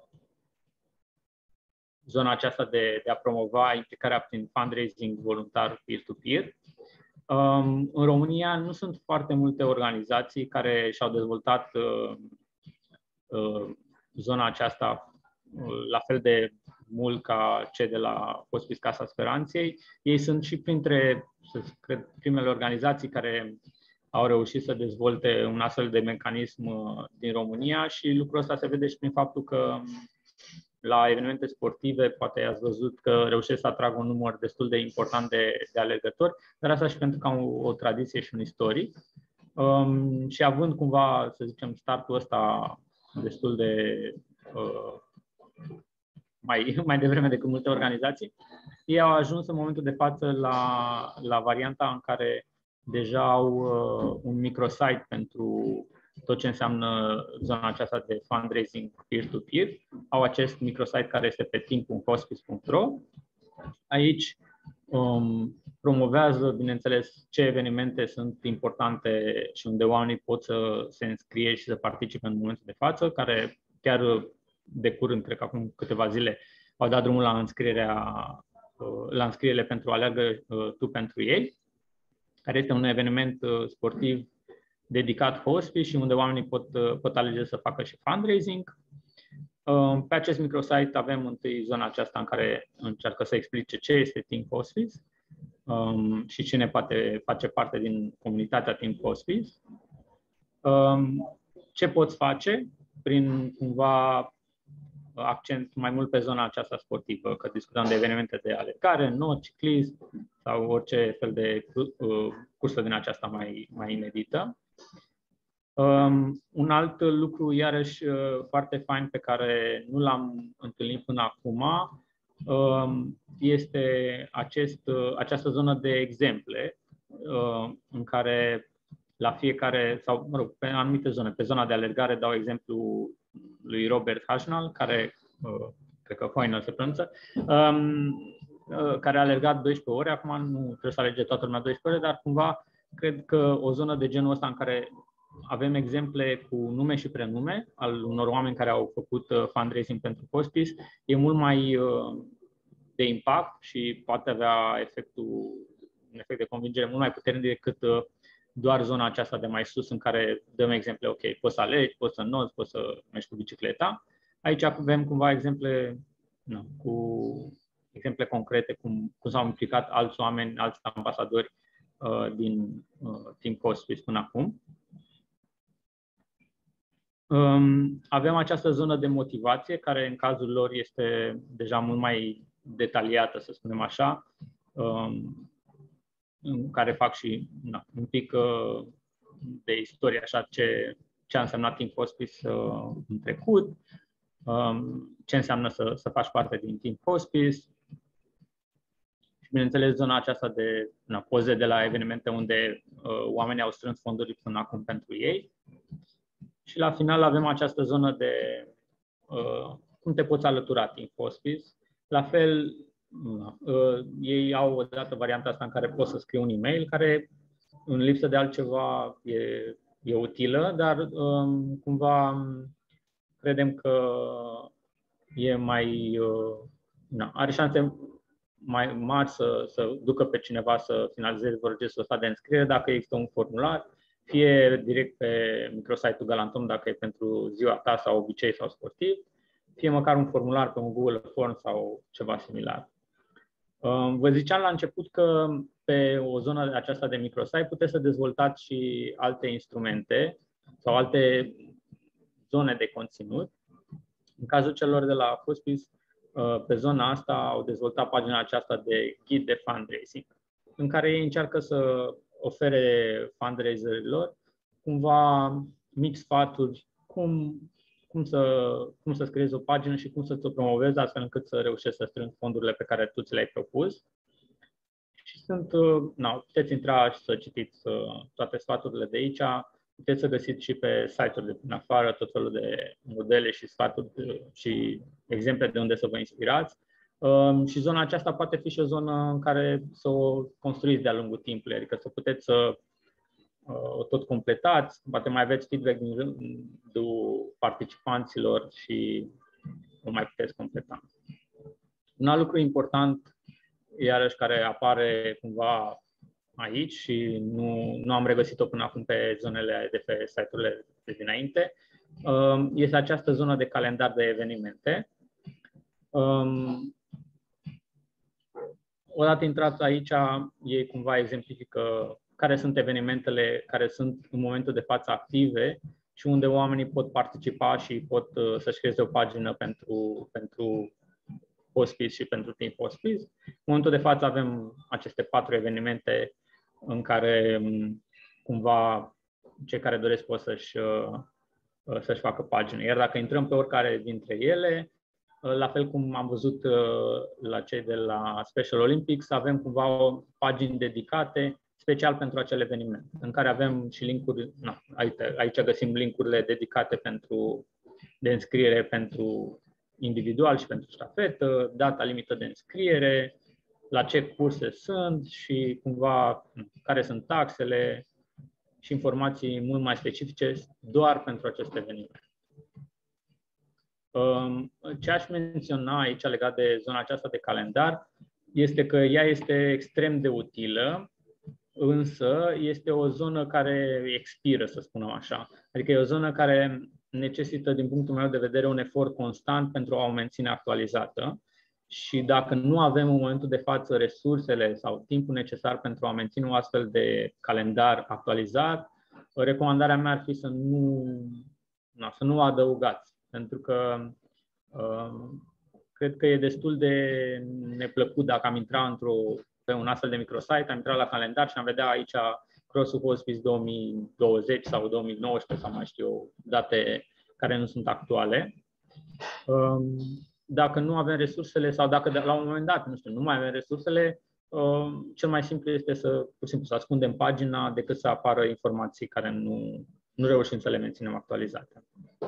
zona aceasta de, de a promova implicarea prin fundraising voluntar peer-to-peer. Um, în România nu sunt foarte multe organizații care și-au dezvoltat uh, uh, zona aceasta uh, la fel de mult ca cei de la Hospice Casa Speranței. Ei sunt și printre, să cred, primele organizații care au reușit să dezvolte un astfel de mecanism din România și lucrul ăsta se vede și prin faptul că la evenimente sportive poate ați văzut că reușesc să atragă un număr destul de important de, de alergători, dar asta și pentru că au o, o tradiție și un istoric. Um, și având cumva, să zicem, startul ăsta destul de uh, mai, mai devreme decât multe organizații, ei au ajuns în momentul de față la, la varianta în care deja au uh, un microsite pentru tot ce înseamnă zona aceasta de fundraising peer-to-peer. Au acest microsite care este pe team punct hospice punct ro. Aici um, promovează, bineînțeles, ce evenimente sunt importante și unde oamenii pot să se înscrie și să participe în momentul de față, care chiar de curând, cred că acum câteva zile, au dat drumul la înscrierea, uh, la înscrierile pentru Aleargă uh, tu pentru ei, care este un eveniment sportiv dedicat hospice și unde oamenii pot, pot alege să facă și fundraising. Pe acest microsite avem întâi zona aceasta în care încearcă să explice ce este Team Hospice și cine poate face parte din comunitatea Team Hospice. Ce poți face prin cumva accent mai mult pe zona aceasta sportivă, că discutăm de evenimente de alergare, not, ciclism sau orice fel de uh, cursă din aceasta mai, mai inedită. Um, un alt lucru, iarăși, uh, foarte fain pe care nu l-am întâlnit până acum, um, este acest, uh, această zonă de exemple uh, în care la fiecare, sau mă rog, pe anumite zone, pe zona de alergare dau exemplu lui Robert Hașnal, care, uh, cred că Hoiner se pronunță, um, uh, care a alergat doisprezece ore, acum nu trebuie să alege toată lumea doisprezece ore, dar cumva cred că o zonă de genul ăsta în care avem exemple cu nume și prenume al unor oameni care au făcut uh, fundraising pentru hospice, e mult mai uh, de impact și poate avea efectul, un efect de convingere mult mai puternic decât uh, doar zona aceasta de mai sus în care dăm exemple, ok, poți să alegi, poți să noți, poți să mergi cu bicicleta. Aici avem cumva exemple, nu, cu exemple concrete, cum, cum s-au implicat alți oameni, alți ambasadori uh, din uh, Team Hospice până acum. Um, avem această zonă de motivație, care în cazul lor este deja mult mai detaliată, să spunem așa, um, în care fac și na, un pic uh, de istorie, așa, ce, ce a însemnat Team Hospice uh, în trecut, um, ce înseamnă să, să faci parte din Team Hospice și, bineînțeles, zona aceasta de na, poze de la evenimente unde uh, oamenii au strâns fonduri până acum pentru ei. Și la final avem această zonă de uh, cum te poți alătura Team Hospice. La fel, uh, ei au odată varianta asta în care poți să scrii un e-mail, care în lipsă de altceva e, e utilă, dar um, cumva credem că e mai, na, are șanse mai mari să, să ducă pe cineva să finalizeze procesul ăsta de înscriere dacă există un formular, fie direct pe microsite-ul Galantom dacă e pentru ziua ta sau obicei sau sportiv, fie măcar un formular pe un Google Form sau ceva similar. Vă ziceam la început că pe o zonă aceasta de microsite puteți să dezvoltați și alte instrumente sau alte zone de conținut. În cazul celor de la Hospice, pe zona asta au dezvoltat pagina aceasta de ghid de fundraising, în care ei încearcă să ofere fundraiserilor cumva mici sfaturi cum, cum, să, cum să scriezi o pagină și cum să-ți o promovezi astfel încât să reușești să strângi fondurile pe care tu ți le-ai propus. Și sunt, na, puteți intra și să citiți toate sfaturile de aici. Puteți să găsiți și pe site-uri de prin afară tot felul de modele și sfaturi și exemple de unde să vă inspirați. Și zona aceasta poate fi și o zonă în care să o construiți de-a lungul timpului, adică să puteți să o tot completați, poate mai aveți feedback din rândul participanților și o mai puteți completa. Un alt lucru important, iarăși, care apare cumva aici și nu, nu am regăsit-o până acum pe zonele de pe site-urile de dinainte, este această zonă de calendar de evenimente. Odată intrați aici, ei cumva exemplifică care sunt evenimentele care sunt în momentul de față active și unde oamenii pot participa și pot să-și creeze o pagină pentru, pentru Hospice și pentru Team Hospice. În momentul de față avem aceste patru evenimente în care cumva cei care doresc pot să-și, să-și facă pagină. Iar dacă intrăm pe oricare dintre ele, la fel cum am văzut la cei de la Special Olympics, avem cumva o pagini dedicate special pentru acel eveniment, în care avem și linkuri, na, aici, aici găsim linkurile dedicate pentru, de înscriere pentru individual și pentru ștafetă, data limită de înscriere, la ce curse sunt și cumva care sunt taxele și informații mult mai specifice doar pentru acest eveniment. Ce aș menționa aici legat de zona aceasta de calendar este că ea este extrem de utilă, însă este o zonă care expiră, să spunem așa. Adică e o zonă care necesită, din punctul meu de vedere, un efort constant pentru a o menține actualizată. Și dacă nu avem în momentul de față resursele sau timpul necesar pentru a menține un astfel de calendar actualizat, recomandarea mea ar fi să nu, na, să nu adăugați. Pentru că uh, cred că e destul de neplăcut dacă am intrat într-o, pe un astfel de microsite, am intrat la calendar și am vedea aici Crossul Hospice două mii douăzeci sau două mii nouăsprezece sau mai știu, date care nu sunt actuale. Uh, Dacă nu avem resursele sau dacă la un moment dat, nu știu, nu mai avem resursele, uh, cel mai simplu este să, pur și simplu, să ascundem pagina decât să apară informații care nu, nu reușim să le menținem actualizate.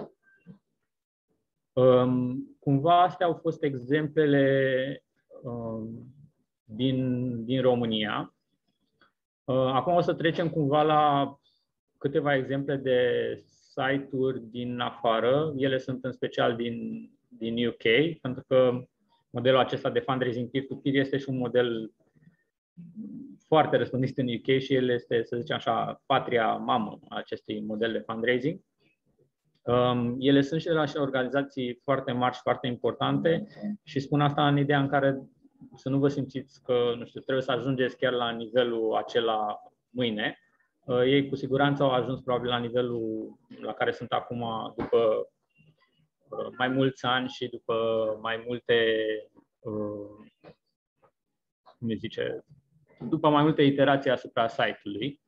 Um, cumva astea au fost exemplele um, din, din România. Uh, acum o să trecem cumva la câteva exemple de site-uri din afară. Ele sunt în special din din U K, pentru că modelul acesta de fundraising peer-to-peer este și un model foarte răspândit în U K și el este, să zicem așa, patria mamă a acestui model de fundraising. Um, ele sunt și de la organizații foarte mari și foarte importante și spun asta în ideea în care să nu vă simțiți că, nu știu, trebuie să ajungeți chiar la nivelul acela mâine. Uh, ei cu siguranță au ajuns probabil la nivelul la care sunt acum după mai mulți ani și după mai multe, uh, cum zice, după mai multe iterații asupra site-ului.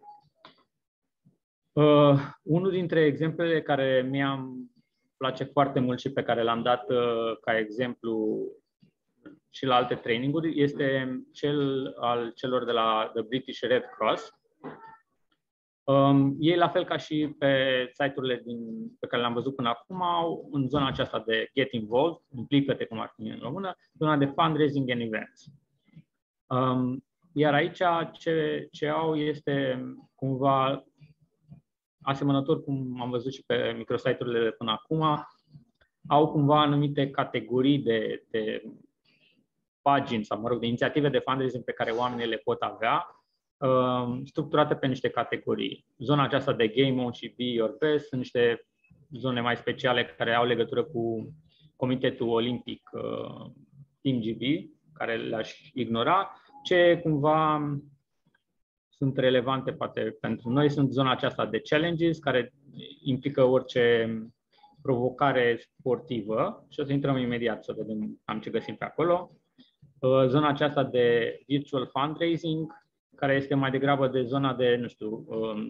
Uh, unul dintre exemplele care mi-am place foarte mult și pe care l-am dat uh, ca exemplu și la alte traininguri este cel al celor de la The British Red Cross. Um, ei, la fel ca și pe site-urile din, pe care le-am văzut până acum, au în zona aceasta de Get Involved, implică-te, cum ar fi în română, zona de Fundraising and Events. Um, iar aici ce, ce au este cumva asemănător cum am văzut și pe microsite-urile de până acum. au cumva anumite categorii de, de pagini sau, mă rog, de inițiative de fundraising pe care oamenii le pot avea, structurate pe niște categorii. Zona aceasta de Game On și Be Your Best sunt niște zone mai speciale care au legătură cu Comitetul Olimpic Team G B, care le-aș ignora. Ce cumva sunt relevante poate pentru noi sunt zona aceasta de challenges, care implică orice provocare sportivă și o să intrăm imediat să vedem am ce găsim pe acolo. Zona aceasta de virtual fundraising, care este mai degrabă de zona de, nu știu,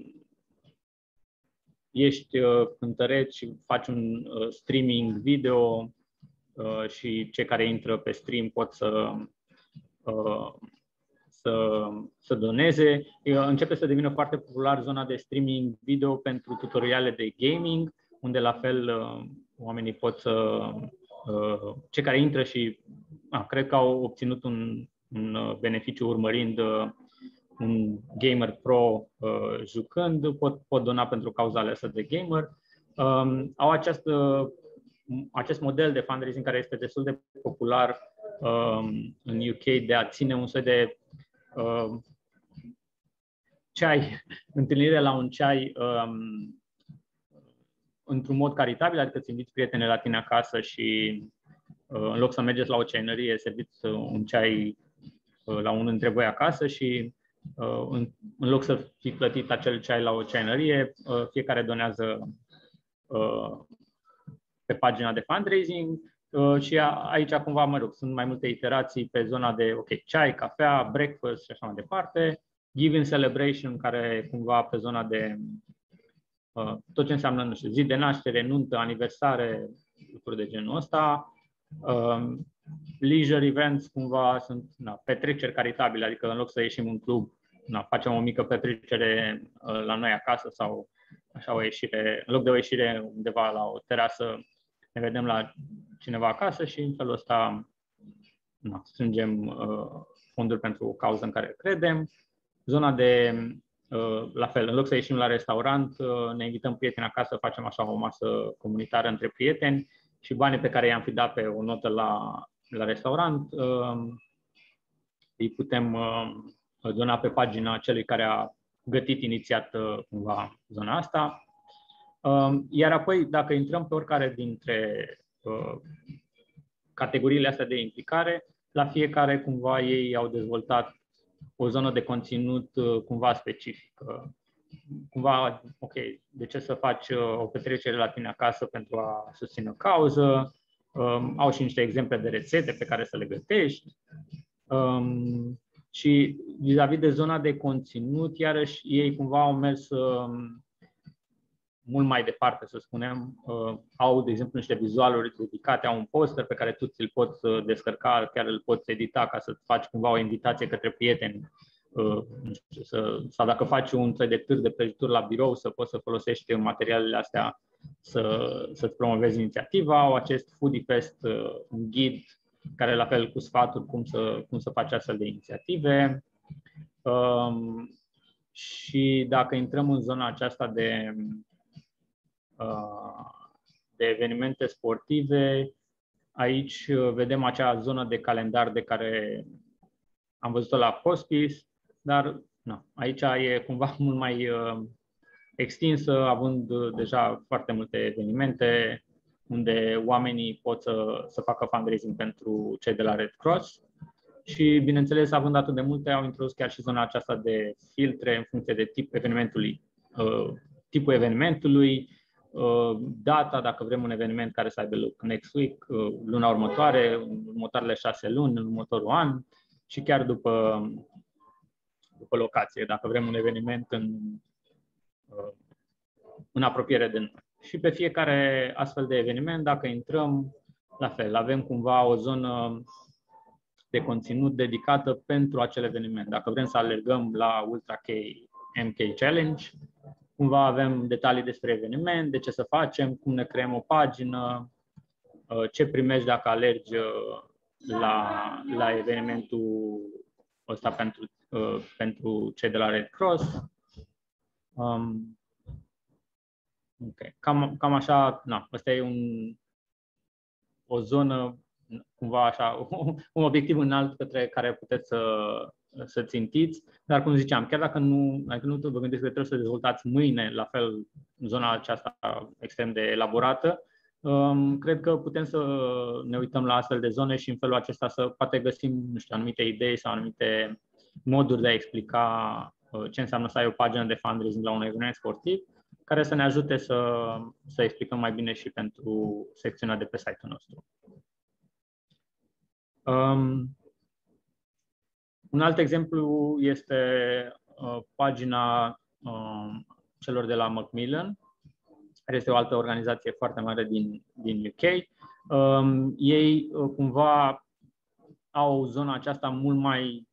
ești cântăreț și faci un streaming video și cei care intră pe stream pot să, să, să doneze. Începe să devină foarte popular zona de streaming video pentru tutoriale de gaming, unde la fel oamenii pot să, cei care intră și a, cred că au obținut un, un beneficiu urmărind un gamer pro uh, jucând, pot, pot dona pentru cauza aleasă de gamer. Um, au această, acest model de fundraising care este destul de popular um, în U K de a ține un soi de uh, ceai, întâlnire la un ceai um, într-un mod caritabil, adică îți inviți prietenii la tine acasă și uh, în loc să mergeți la o ceainerie, serviți un ceai uh, la unul dintre voi acasă și Uh, în, în loc să fi plătit acel ceai la o ceainerie, uh, fiecare donează uh, pe pagina de fundraising uh, și a, aici cumva, mă rog, sunt mai multe iterații pe zona de ok, ceai, cafea, breakfast și așa mai departe. Giving celebration, care cumva pe zona de uh, tot ce înseamnă, nu știu, zi de naștere, nuntă, aniversare, lucruri de genul ăsta. Uh, leisure events cumva sunt na, petreceri caritabile, adică în loc să ieșim în club, na, facem o mică petrecere uh, la noi acasă sau așa o ieșire, în loc de o ieșire undeva la o terasă, ne vedem la cineva acasă și în felul ăsta na, strângem uh, fonduri pentru o cauză în care credem. Zona de, uh, la fel, în loc să ieșim la restaurant, uh, ne invităm prieteni acasă, facem așa o masă comunitară între prieteni și banii pe care i-am fi dat pe o notă la, la restaurant uh, îi putem uh, dona pe pagina celui care a gătit inițiat uh, cumva zona asta. Uh, iar apoi, dacă intrăm pe oricare dintre uh, categoriile astea de implicare, la fiecare cumva ei au dezvoltat o zonă de conținut uh, cumva specifică. Cumva, ok, de ce să faci uh, o petrecere la tine acasă pentru a susține o cauză? Um, au și niște exemple de rețete pe care să le gătești. Um, și vis-a-vis de zona de conținut, iarăși ei cumva au mers um, mult mai departe, să spunem. Uh, au, de exemplu, niște vizualuri dedicate, au un poster pe care tu ți-l poți uh, descărca, chiar îl poți edita ca să faci cumva o invitație către prieteni. Uh, nu știu, să, sau dacă faci un soi de târg de prăjituri la birou, să poți să folosești materialele astea să, să-ți promovezi inițiativa. Au acest Foodie Fest, uh, un ghid care la fel cu sfaturi cum să, cum să faci astfel de inițiative. Um, și dacă intrăm în zona aceasta de, uh, de evenimente sportive, aici vedem acea zonă de calendar de care am văzut-o la Hospice, dar na, aici e cumva mult mai uh, extinsă, având uh, deja foarte multe evenimente unde oamenii pot să, să facă fundraising pentru cei de la Red Cross și, bineînțeles, având atât de multe, au introdus chiar și zona aceasta de filtre în funcție de tip evenimentului, uh, tipul evenimentului, uh, data, dacă vrem un eveniment care să aibă loc next week, uh, luna următoare, în următoarele șase luni, în următorul an și chiar după, după locație, dacă vrem un eveniment în, uh, în apropiere de noi. Și pe fiecare astfel de eveniment, dacă intrăm, la fel, avem cumva o zonă de conținut dedicată pentru acel eveniment. Dacă vrem să alergăm la Ultra K M K Challenge, cumva avem detalii despre eveniment, de ce să facem, cum ne creăm o pagină, ce primești dacă alergi la, la evenimentul ăsta pentru, pentru cei de la Red Cross. Um, Okay. Cam, cam așa, na, ăsta e un, o zonă, cumva așa, un obiectiv înalt către care puteți să, să țintiți, dar cum ziceam, chiar dacă nu, dacă nu vă gândiți că trebuie să dezvoltați mâine, la fel, zona aceasta extrem de elaborată, um, cred că putem să ne uităm la astfel de zone și în felul acesta să poate găsim, nu știu, anumite idei sau anumite moduri de a explica ce înseamnă să ai o pagină de fundraising la un eveniment sportiv, care să ne ajute să, să explicăm mai bine și pentru secțiunea de pe site-ul nostru. Um, un alt exemplu este uh, pagina uh, celor de la Macmillan, care este o altă organizație foarte mare din, din U K. Um, ei uh, cumva au zona aceasta mult mai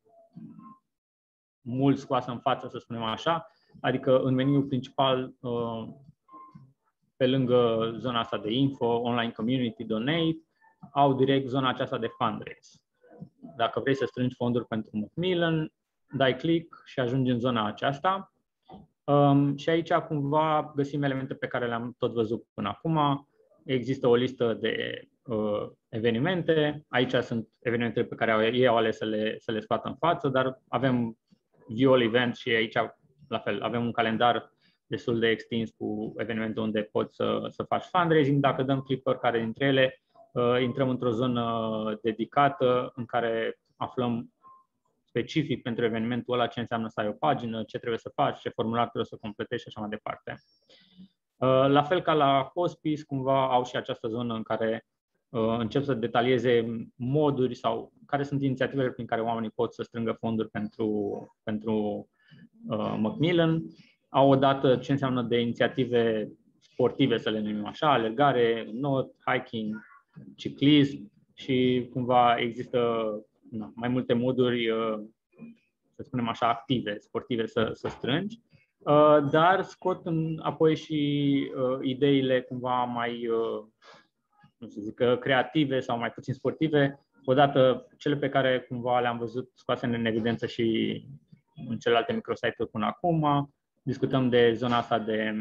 mult scoasă în față, să spunem așa, adică în meniul principal, uh, pe lângă zona asta de info, online community, donate, au direct zona aceasta de fundraise. Dacă vrei să strângi fonduri pentru Macmillan, dai click și ajungi în zona aceasta. Um, și aici cumva găsim elemente pe care le-am tot văzut până acum. Există o listă de uh, evenimente. Aici sunt evenimentele pe care ei au ales să le, să le scoată în față, dar avem view all events și aici la fel avem un calendar destul de extins cu evenimente unde poți să, să faci fundraising. Dacă dăm click pe oricare dintre ele, uh, intrăm într-o zonă dedicată în care aflăm specific pentru evenimentul ăla ce înseamnă să ai o pagină, ce trebuie să faci, ce formular trebuie să completezi și așa mai departe. Uh, la fel ca la Hospice, cumva au și această zonă în care uh, încep să detalieze moduri sau care sunt inițiativele prin care oamenii pot să strângă fonduri pentru, pentru uh, Macmillan. Au odată ce înseamnă de inițiative sportive, să le numim așa, alergare, not, hiking, ciclism și cumva există na, mai multe moduri, să spunem așa, active, sportive să, să strângi, dar scot în, apoi și ideile cumva mai, nu știu, zic, creative sau mai puțin sportive, odată cele pe care cumva le-am văzut scoase în evidență și în celelalte microsite-uri până acum. Discutăm de zona asta de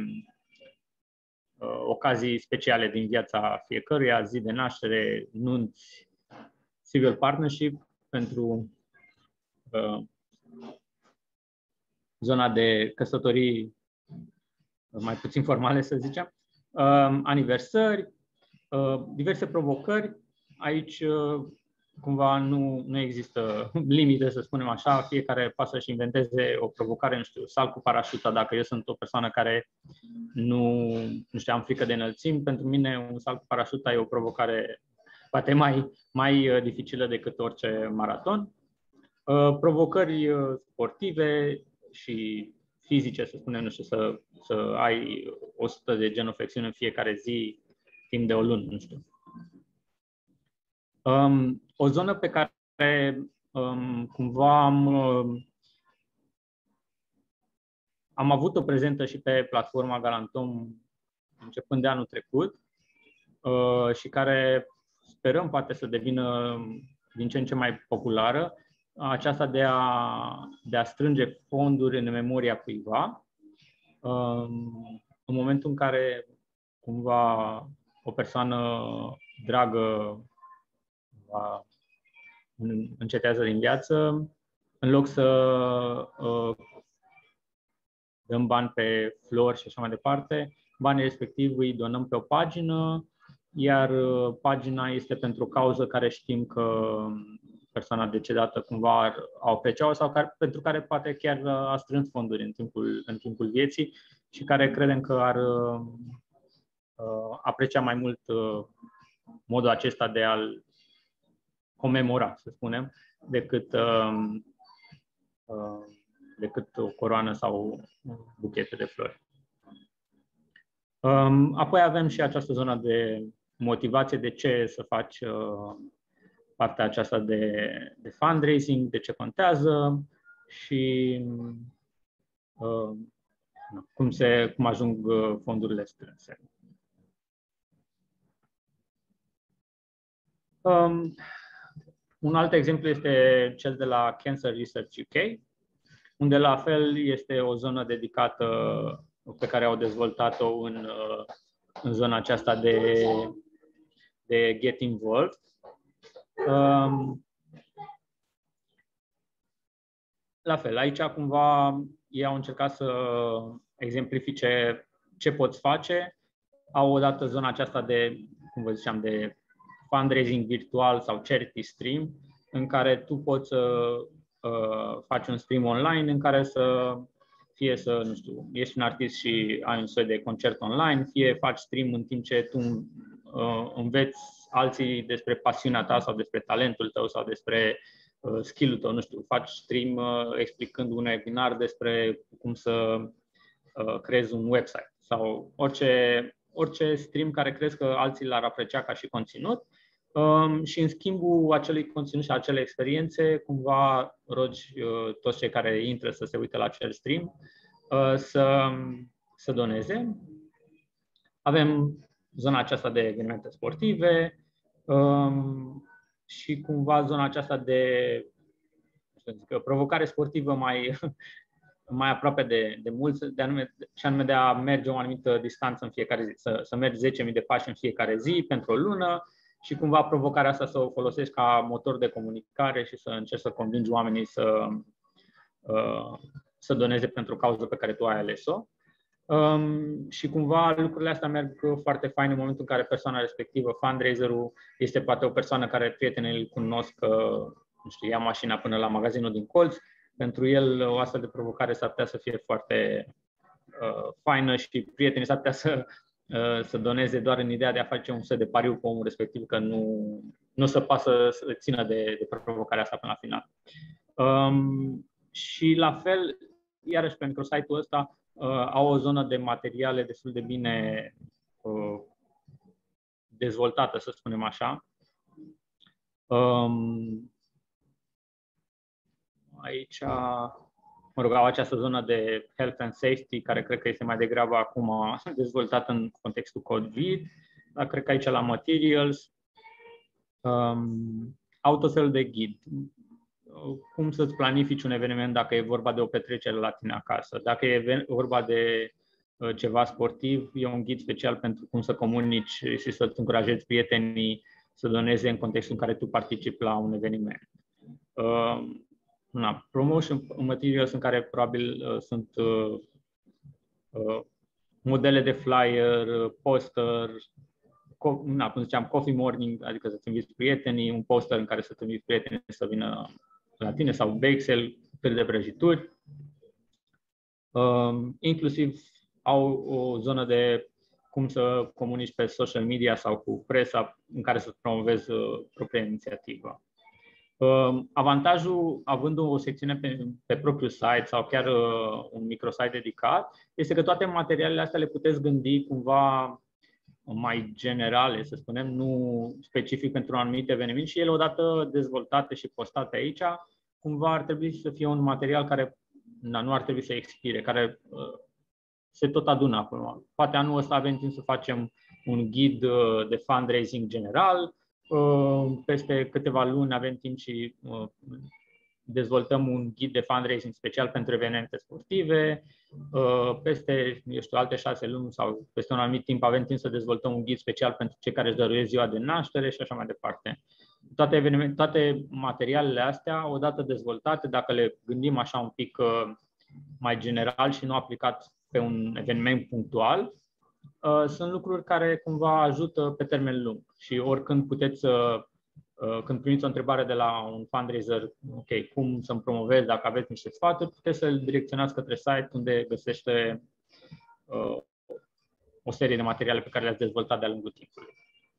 uh, ocazii speciale din viața fiecăruia, zi de naștere, nunți, civil partnership pentru uh, zona de căsătorii mai puțin formale, să zicem, uh, aniversări, uh, diverse provocări. Aici uh, cumva nu, nu există limite, să spunem așa, fiecare poate să-și inventeze o provocare, nu știu, salt cu parașuta, dacă eu sunt o persoană care nu, nu știu, am frică de înălțimi, pentru mine un salt cu parașuta e o provocare poate mai, mai dificilă decât orice maraton. Provocări sportive și fizice, să spunem, nu știu, să, să ai o sută de genuflexiuni în fiecare zi, timp de o lună, nu știu. Um, o zonă pe care um, cumva am, um, am avut-o prezentă și pe platforma Galantom începând de anul trecut uh, și care sperăm poate să devină din ce în ce mai populară, aceasta de a, de a strânge fonduri în memoria cuiva. Um, în momentul în care cumva o persoană dragă încetează din viață, în loc să uh, dăm bani pe flori și așa mai departe, banii respectiv îi donăm pe o pagină, iar uh, pagina este pentru o cauză care știm că persoana decedată cumva ar aprecia-o sau care, pentru care poate chiar a strâns fonduri în timpul, în timpul vieții și care credem că ar uh, aprecia mai mult uh, modul acesta de a-l comemora, să spunem, decât, uh, uh, decât o coroană sau buchete de flori. Um, apoi avem și această zonă de motivație, de ce să faci uh, partea aceasta de, de fundraising, de ce contează și uh, cum, se, cum ajung fondurile strânse. Um, Un alt exemplu este cel de la Cancer Research U K, unde la fel este o zonă dedicată pe care au dezvoltat-o în, în zona aceasta de, de Get Involved. Um, la fel, aici cumva ei au încercat să exemplifice ce poți face. Au odată zona aceasta de, cum vă ziceam, de fundraising virtual sau charity stream, în care tu poți să uh, faci un stream online în care să fie să, nu știu, ești un artist și ai un soi de concert online, fie faci stream în timp ce tu uh, înveți alții despre pasiunea ta sau despre talentul tău sau despre uh, skill-ul tău, nu știu, faci stream uh, explicând un webinar despre cum să uh, creezi un website sau orice, orice stream care crezi că alții l-ar aprecia ca și conținut. Um, și în schimbul acelui conținut și acelei experiențe, cumva rogi uh, toți cei care intră să se uite la acel stream uh, să, să doneze. Avem zona aceasta de evenimente sportive um, și cumva zona aceasta de să zic, provocare sportivă mai, mai aproape de, de mulți, de anume, și anume de a merge o anumită distanță în fiecare zi, să, să mergi zece mii de pași în fiecare zi pentru o lună. Și cumva provocarea asta să o folosești ca motor de comunicare și să încerci să convingi oamenii să, uh, să doneze pentru o cauză pe care tu ai ales-o. Um, și cumva lucrurile astea merg foarte fain în momentul în care persoana respectivă, fundraiserul, este poate o persoană care prietenii îl cunosc că, nu știu, ia mașina până la magazinul din colț. Pentru el o astfel de provocare s-ar putea să fie foarte uh, faină și prietenii s-ar putea să să doneze doar în ideea de a face un set de pariu cu omul respectiv, că nu, nu se pasă să țină de, de provocarea asta până la final. Um, și la fel, iarăși pe microsite-ul ăsta, uh, au o zonă de materiale destul de bine uh, dezvoltată, să spunem așa. Um, aici... Mă rog, au această zonă de health and safety, care cred că este mai degrabă acum dezvoltată în contextul COVID, dar cred că aici la materials um, au tot felul de ghid. Cum să-ți planifici un eveniment dacă e vorba de o petrecere la tine acasă, dacă e vorba de uh, ceva sportiv, e un ghid special pentru cum să comunici și să-ți încurajezi prietenii să doneze în contextul în care tu participi la un eveniment. Um, Na, promotion materials în care probabil uh, sunt uh, uh, modele de flyer, uh, poster, co- na, cum ziceam, coffee morning, adică să-ți inviți prietenii, un poster în care să-ți inviți prietenii să vină la tine sau Bexel, fel de prăjituri. Uh, inclusiv au o zonă de cum să comunici pe social media sau cu presa în care să promovezi uh, propria inițiativă. Avantajul, având o secțiune pe, pe propriul site sau chiar uh, un microsite dedicat, este că toate materialele astea le puteți gândi cumva mai generale, să spunem, nu specific pentru un anumit eveniment și ele odată dezvoltate și postate aici, cumva ar trebui să fie un material care na, nu ar trebui să expire, care uh, se tot adună acum. Poate anul ăsta avem timp să facem un ghid uh, de fundraising general. Peste câteva luni avem timp și dezvoltăm un ghid de fundraising special pentru evenimente sportive. Peste, eu știu, alte șase luni sau peste un anumit timp avem timp să dezvoltăm un ghid special pentru cei care își dăruiesc ziua de naștere și așa mai departe. Toate, eveniment, toate materialele astea, odată dezvoltate, dacă le gândim așa un pic mai general și nu aplicat pe un eveniment punctual, Uh, sunt lucruri care cumva ajută pe termen lung și oricând puteți să, uh, când primiți o întrebare de la un fundraiser, ok, cum să-mi promovez, dacă aveți niște sfaturi, puteți să-l direcționați către site unde găsește uh, o serie de materiale pe care le-ați dezvoltat de-a lungul timpului.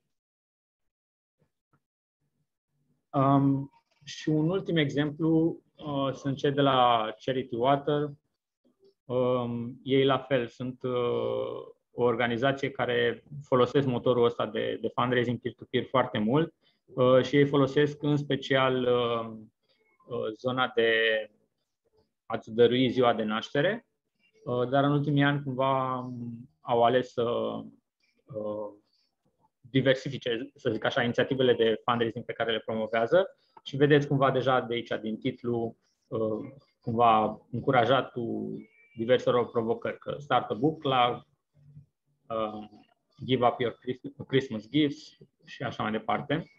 Um, și un ultim exemplu uh, sunt cei de la Charity Water. Um, ei la fel sunt uh, o organizație care folosesc motorul ăsta de, de fundraising peer-to-peer foarte mult uh, și ei folosesc în special uh, uh, zona de a-ți dărui ziua de naștere, uh, dar în ultimii ani cumva au ales să uh, diversifice, să zic așa, inițiativele de fundraising pe care le promovează și vedeți cumva deja de aici, din titlu, uh, cumva încurajatul diverselor provocări, că Start a Book Club, Uh, Give up your Christmas gifts și așa mai departe.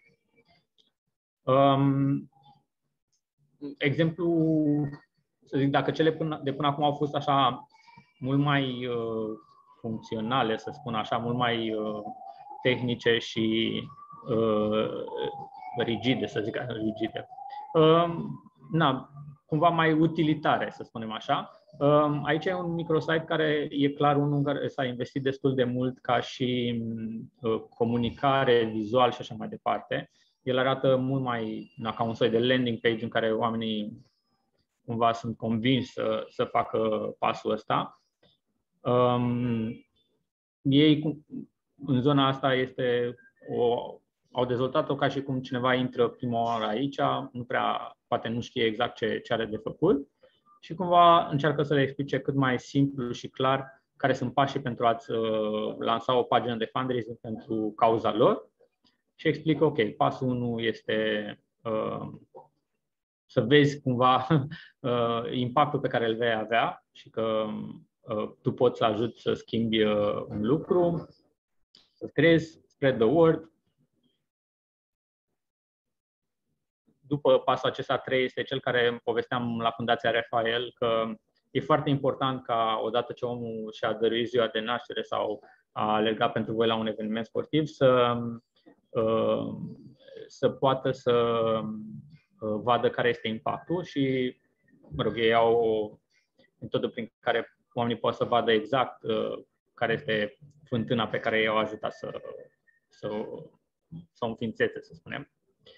Um, exemplu, să zic, dacă cele până, de până acum au fost așa mult mai uh, funcționale, să spun așa, mult mai uh, tehnice și uh, rigide, să zic așa, rigide. Uh, na, cumva mai utilitare, să spunem așa. Uh, aici e un microsite care e clar unul în care s-a investit destul de mult ca și uh, comunicare, vizual și așa mai departe. El arată mult mai na, ca un soi de landing page în care oamenii cumva sunt convinși să, să facă pasul ăsta. Um, ei, în zona asta, este o, au dezvoltat-o ca și cum cineva intră prima oară aici, nu prea, poate nu știe exact ce, ce are de făcut și cumva încearcă să le explice cât mai simplu și clar care sunt pașii pentru a-ți uh, lansa o pagină de fundraising pentru cauza lor și explică, ok, pasul unu este uh, să vezi cumva uh, impactul pe care îl vei avea și că uh, tu poți să ajuți să schimbi uh, un lucru, să crezi, spread the word. După pasul acesta trei este cel care povesteam la Fundația Rafael, că e foarte important ca odată ce omul și-a dăruit ziua de naștere sau a alergat pentru voi la un eveniment sportiv să, uh, să poată să vadă care este impactul și, mă rog, ei au o metodă prin care oamenii pot să vadă exact uh, care este fântâna pe care i-au ajutat să, să, să o înființeze, să spunem.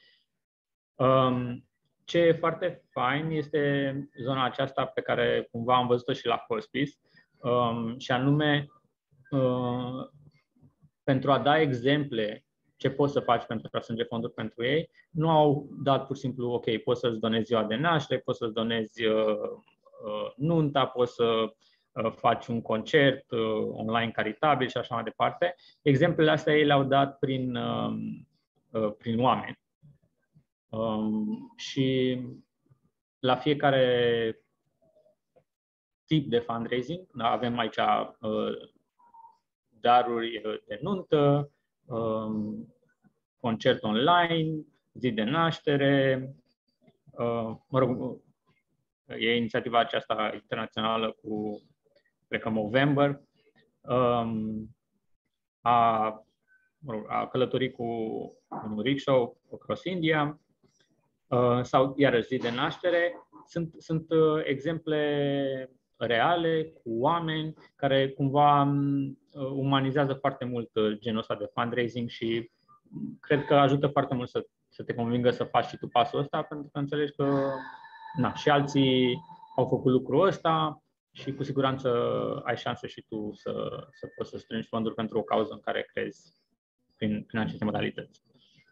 Um, ce e foarte fain este zona aceasta pe care cumva am văzut-o și la Hospice, um, și anume uh, pentru a da exemple ce poți să faci pentru a strânge fonduri pentru ei, nu au dat pur și simplu, ok, poți să-ți donezi ziua de naștere, poți să-ți donezi uh, uh, nunta, poți să uh, faci un concert uh, online caritabil și așa mai departe. Exemplele astea ei le-au dat prin, uh, uh, prin oameni. Um, și la fiecare tip de fundraising, da, avem aici uh, daruri de nuntă, um, concert online, zi de naștere, uh, mă rog, e inițiativa aceasta internațională cu, cred că, Movember, um, a, mă rog, a călătorit cu un rickshaw across India, uh, sau iarăși zi de naștere. Sunt, sunt uh, exemple reale, cu oameni care cumva uh, umanizează foarte mult uh, genul ăsta de fundraising și cred că ajută foarte mult să, să te convingă să faci și tu pasul ăsta, pentru că înțelegi că na, și alții au făcut lucrul ăsta și cu siguranță ai șanse și tu să, să poți să strângi fonduri pentru o cauză în care crezi prin, prin aceste modalități.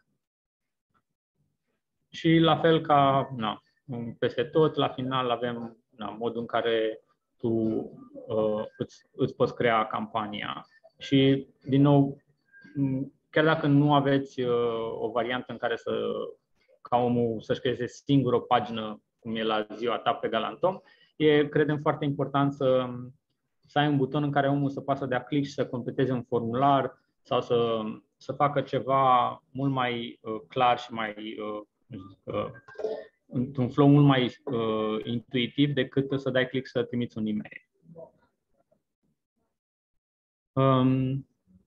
Și la fel ca na, peste tot, la final avem na, modul în care tu uh, îți, îți poți crea campania. Și, din nou, chiar dacă nu aveți uh, o variantă în care să, ca omul să-și creeze singur o pagină, cum e la ziua ta pe Galantom, e, credem, foarte important să, să ai un buton în care omul să poată să dea click și să completeze un formular sau să, să facă ceva mult mai uh, clar și mai uh, uh, într-un flow mult mai uh, intuitiv decât să dai click să trimiți un e-mail. Um,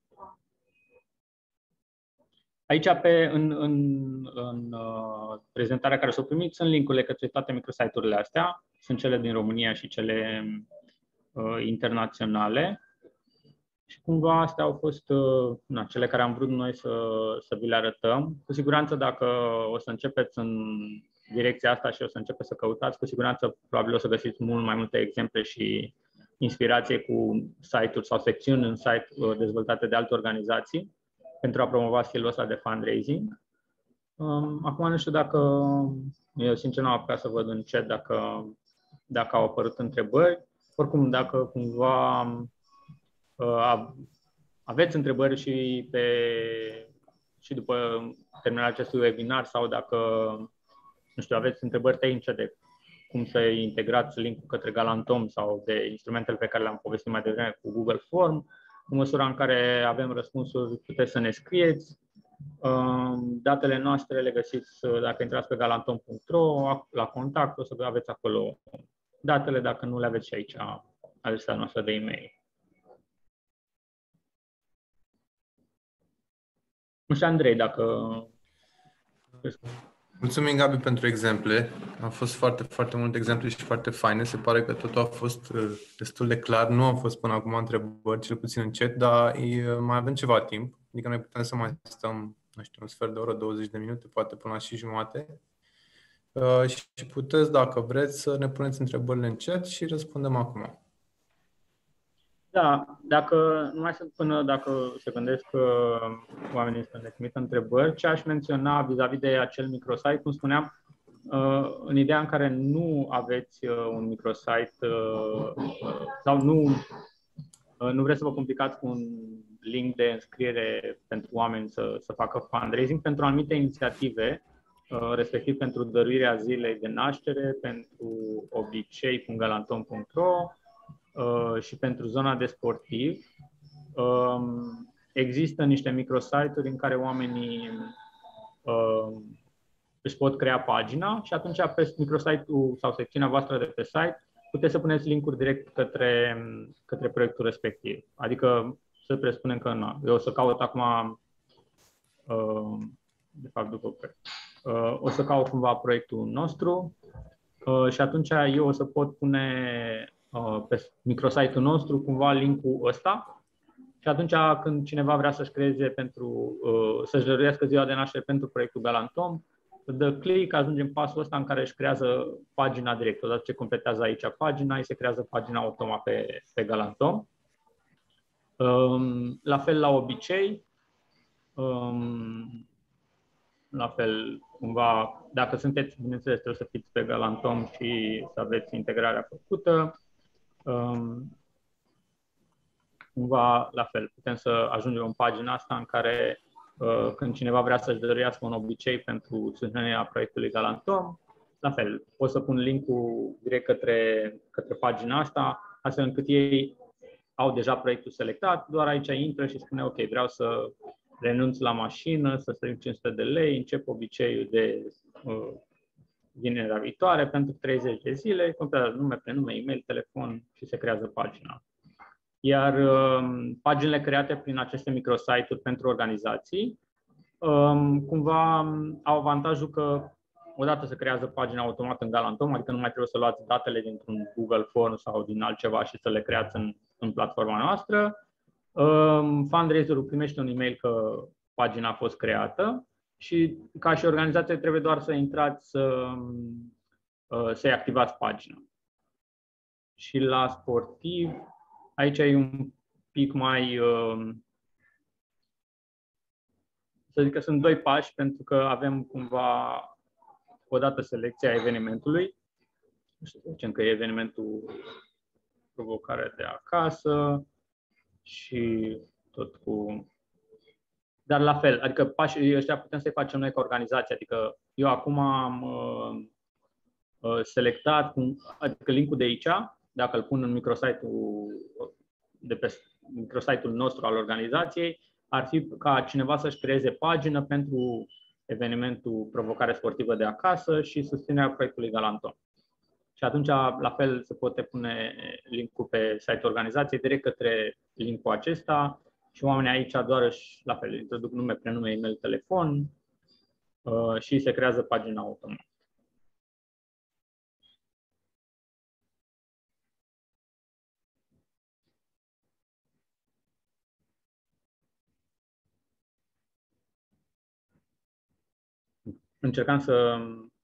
Aici, pe, în, în, în uh, prezentarea care s-a primit, sunt link-urile către toate microsite-urile astea. Sunt cele din România și cele uh, internaționale. Și cumva astea au fost uh, na, cele care am vrut noi să, să vi le arătăm. Cu siguranță, dacă o să începeți în direcția asta și o să începeți să căutați, cu siguranță probabil o să găsiți mult mai multe exemple și inspirație cu site-uri sau secțiuni în site uh, dezvoltate de alte organizații pentru a promova stilul ăsta de fundraising. Um, acum nu știu dacă, eu sincer n-am apucat să văd în chat dacă, dacă au apărut întrebări. Oricum, dacă cumva uh, aveți întrebări și, pe, și după terminarea acestui webinar sau dacă, nu știu, aveți întrebări tehnice de cum să integrați link-ul către Galantom sau de instrumentele pe care le-am povestit mai devreme cu Google Form, În măsura în care avem răspunsuri, puteți să ne scrieți. Datele noastre le găsiți dacă intrați pe galantom punct ro, la contact, o să aveți acolo datele, dacă nu le aveți și aici, adresa noastră de e-mail. Nu știu, Andrei, dacă... Mulțumim, Gabi, pentru exemple. Au fost foarte, foarte multe exemple și foarte faine. Se pare că totul a fost destul de clar. Nu au fost până acum întrebări, cel puțin în chat, dar mai avem ceva timp. Adică noi putem să mai stăm, nu știu, un sfert de oră, douăzeci de minute, poate până la și jumate. Și puteți, dacă vreți, să ne puneți întrebările în chat și răspundem acum. Da, dacă nu mai sunt până dacă se gândesc că oamenii să ne trimită întrebări, ce aș menționa vis-a-vis de acel microsite, cum spuneam, în ideea în care nu aveți un microsite sau nu, nu vreți să vă complicați cu un link de înscriere pentru oameni să, să facă fundraising, pentru anumite inițiative, respectiv pentru dăruirea zilei de naștere, pentru obicei punct galantom punct ro, Uh, și pentru zona de sportiv, uh, există niște microsite-uri în care oamenii uh, își pot crea pagina și atunci pe microsite-ul sau secțiunea voastră de pe site puteți să puneți link-uri direct către, către proiectul respectiv. Adică să presupunem că na, eu o să caut acum, uh, de fapt după proiect, uh, o să caut cumva proiectul nostru uh, și atunci eu o să pot pune pe microsite-ul nostru cumva link-ul ăsta și atunci când cineva vrea să-și creeze pentru, să-și dăruiască ziua de naștere pentru proiectul Galantom, dă click, ajunge în pasul ăsta în care își creează pagina direct. Odată ce completează aici pagina, îi se creează pagina automat pe, pe Galantom. La fel la obicei, la fel, cumva, dacă sunteți, bineînțeles, trebuie să fiți pe Galantom și să aveți integrarea făcută. Um, cumva la fel, putem să ajungem în pagina asta în care uh, când cineva vrea să-și dăruiască un obicei pentru susținerea proiectului Galantom, la fel, pot să pun link-ul direct către, către pagina asta, astfel încât ei au deja proiectul selectat, doar aici intră și spune ok, vreau să renunț la mașină, să strâng cinci sute de lei, încep obiceiul de uh, vinerea viitoare pentru treizeci de zile, completează nume, prenume, e-mail, telefon și se creează pagina. Iar um, paginile create prin aceste microsite-uri pentru organizații, um, cumva au avantajul că odată se creează pagina automat în Galantom, adică nu mai trebuie să luați datele dintr-un Google Form sau din altceva și să le creați în, în platforma noastră. Um, fundraiserul primește un e-mail că pagina a fost creată și ca și organizație trebuie doar să intrați să, să-i activați pagina. Și la sportiv, aici e un pic mai, să zic că sunt doi pași, pentru că avem cumva odată selecția evenimentului. Să zicem că e evenimentul provocare de acasă și tot cu... Dar la fel, adică pașii ăștia putem să-i facem noi ca organizație, adică eu acum am uh, selectat, adică link-ul de aici, dacă îl pun în microsite-ul de pe microsite-ul nostru al organizației, ar fi ca cineva să-și creeze pagină pentru evenimentul provocare sportivă de acasă și susținerea proiectului Galantom. Și atunci, la fel, se poate pune link-ul pe site-ul organizației direct către link-ul acesta și oamenii aici doar își, la fel, introduc nume, prenume, e-mail, telefon uh, și se creează pagina automat. Încercam să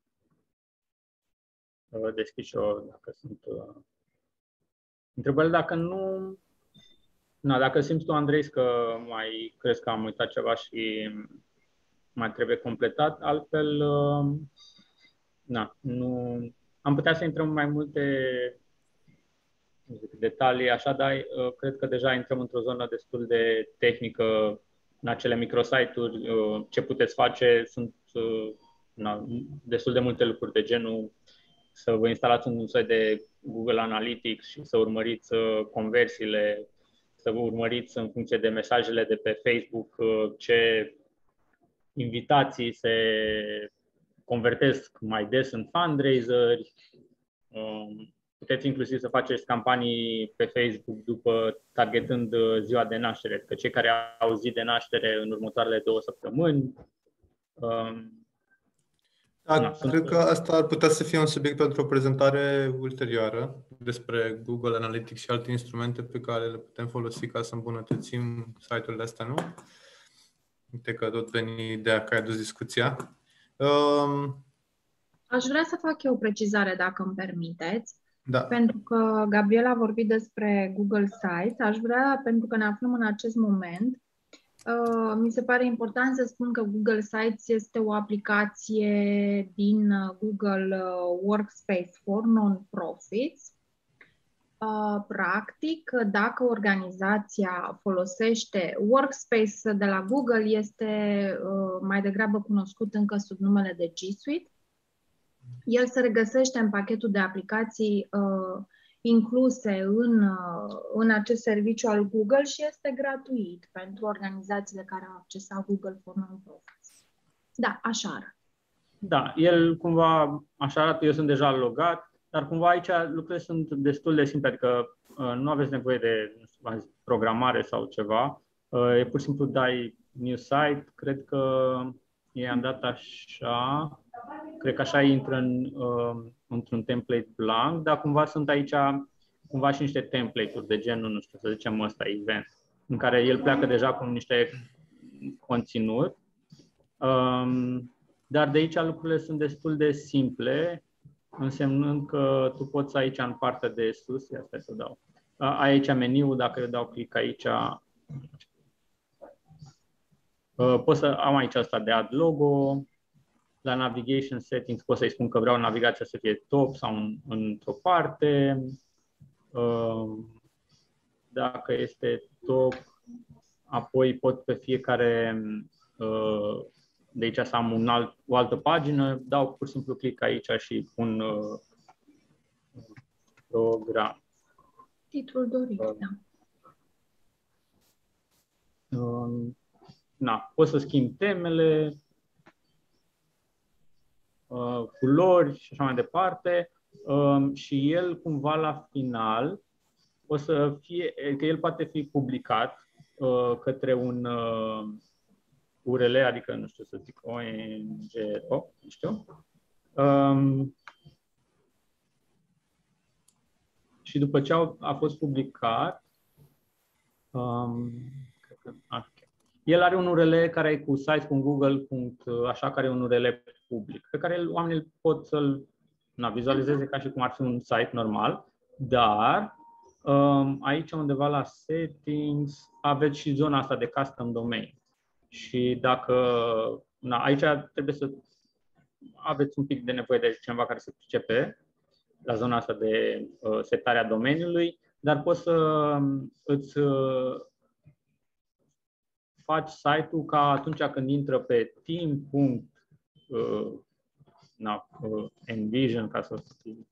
uh, deschid și eu dacă sunt uh, întrebări. Dacă nu, na, dacă simți tu, Andrei, că mai crezi că am uitat ceva și mai trebuie completat, altfel, uh, na, nu, am putea să intrăm mai multe nu zic, detalii, așa, dar uh, cred că deja intrăm într-o zonă destul de tehnică în acele microsite-uri. Uh, ce puteți face sunt uh, na, destul de multe lucruri de genul să vă instalați un soi de Google Analytics și să urmăriți uh, conversiile, să urmăriți în funcție de mesajele de pe Facebook ce invitații se convertesc mai des în fundraiseri. Puteți inclusiv să faceți campanii pe Facebook după targetând ziua de naștere, că cei care au zi de naștere în următoarele două săptămâni. Da, Na, cred sunt... că asta ar putea să fie un subiect pentru o prezentare ulterioară despre Google Analytics și alte instrumente pe care le putem folosi ca să îmbunătățim site-urile astea, nu? Uite că tot veni ideea că ai adus discuția. Um... Aș vrea să fac eu o precizare, dacă îmi permiteți. Da. Pentru că Gabriela a vorbit despre Google Sites, aș vrea, pentru că ne aflăm în acest moment, uh, mi se pare important să spun că Google Sites este o aplicație din Google Workspace for Non-Profits. Uh, practic, dacă organizația folosește Workspace de la Google, este uh, mai degrabă cunoscut încă sub numele de G Suite. El se regăsește în pachetul de aplicații uh, incluse în, uh, în acest serviciu al Google și este gratuit pentru organizațiile care au accesat Google for Non-Profits. Da, așa arată. Da, el cumva așa arată, eu sunt deja logat, dar cumva aici lucrurile sunt destul de simple, adică uh, nu aveți nevoie de nu știu, programare sau ceva, uh, e pur și simplu dai new site, cred că i-am dat așa. Cred că așa intră în, uh, într-un template blank, dar cumva sunt aici cumva și niște template-uri de genul, nu știu, să zicem ăsta, event, în care el pleacă deja cu niște conținut. Um, dar de aici lucrurile sunt destul de simple, însemnând că tu poți aici în partea de sus, ia stai să dau, ai aici meniul, dacă eu dau click aici, uh, pot să am aici asta de add logo. La navigation settings pot să-i spun că vreau navigația să fie top sau în, într-o parte. Dacă este top, apoi pot pe fiecare, de aici să am un alt, o altă pagină, dau pur și simplu click aici și pun program. Titlul dorit, da. Na, pot să schimb temele, Uh, culori și așa mai departe, uh, și el cumva la final o să fie, că el poate fi publicat uh, către un uh, U R L, adică nu știu să zic O N G O, nu știu. Um, și după ce a, a fost publicat, um, cred că, okay. El are un U R L care e cu sites punct google punct așa, care e un U R L public, pe care oamenii pot să-l vizualizeze ca și cum ar fi un site normal, dar um, aici undeva la settings aveți și zona asta de custom domain. Și dacă, na, aici trebuie să aveți un pic de nevoie de cineva care să pricepe la zona asta de uh, setarea domeniului, dar poți să um, îți uh, faci site-ul ca atunci când intră pe team punct envision, ca să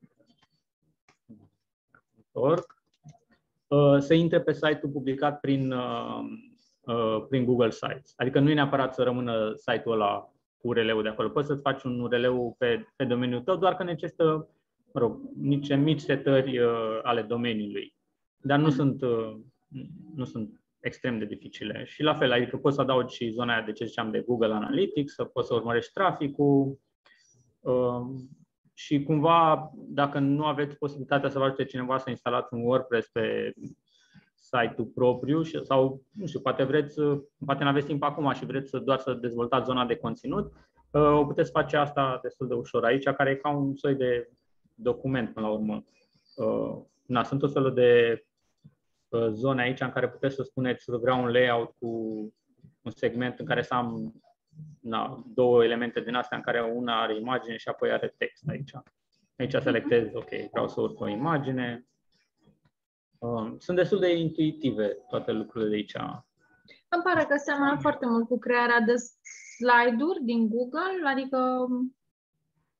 org, să intre pe site-ul publicat prin, prin Google Sites. Adică nu e neapărat să rămână site-ul ăla cu U R L-ul de acolo. Poți să faci un U R L-ul pe, pe domeniul tău, doar că necesită, mă rog, niște mici setări ale domeniului. Dar nu sunt, nu sunt extrem de dificile. Și la fel, adică poți să adaugi și zona aia de ce ziceam de Google Analytics, să poți să urmărești traficul uh, și cumva, dacă nu aveți posibilitatea să vă ajute cineva să instalați un WordPress pe site-ul propriu și, sau, nu știu, poate vreți, poate nu aveți timp acum și vreți să doar să dezvoltați zona de conținut, uh, o puteți face asta destul de ușor aici, care e ca un soi de document până la urmă. Uh, na, sunt tot felul de zone aici în care puteți să spuneți vreau un layout cu un segment în care să am na, două elemente din astea în care una are imagine și apoi are text aici. Aici selectez, ok, vreau să urc o imagine. Sunt destul de intuitive toate lucrurile de aici. Îmi pare că seamănă foarte mult cu crearea de slide-uri din Google, adică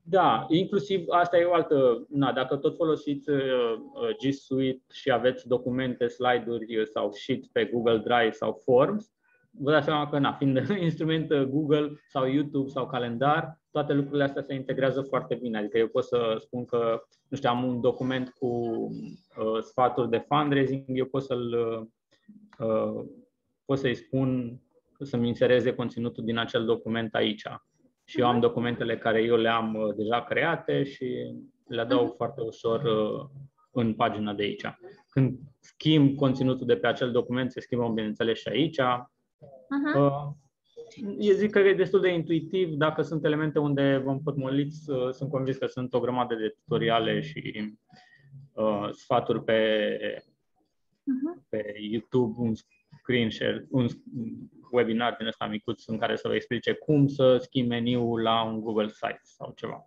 Da, inclusiv asta e o altă, na, dacă tot folosiți uh, G Suite și aveți documente, slide-uri sau sheet pe Google Drive sau Forms, vă dați seama că, na, fiind instrument Google sau YouTube sau calendar, toate lucrurile astea se integrează foarte bine. Adică eu pot să spun că, nu știu, am un document cu uh, sfaturi de fundraising, eu pot să-l uh, pot să-i spun să-mi insereze conținutul din acel document aici. Și eu am documentele care eu le am uh, deja create și le adaug uh-huh. foarte ușor uh, în pagina de aici. Când schimb conținutul de pe acel document, se schimbă, bineînțeles, și aici. Uh-huh. Uh, eu zic că e destul de intuitiv. Dacă sunt elemente unde vă împotmoliți, uh, sunt convins că sunt o grămadă de tutoriale și uh, sfaturi pe, uh-huh. pe YouTube, un screen share, un webinar din ăsta micuț în care să vă explice cum să schimbi meniul la un Google Site sau ceva.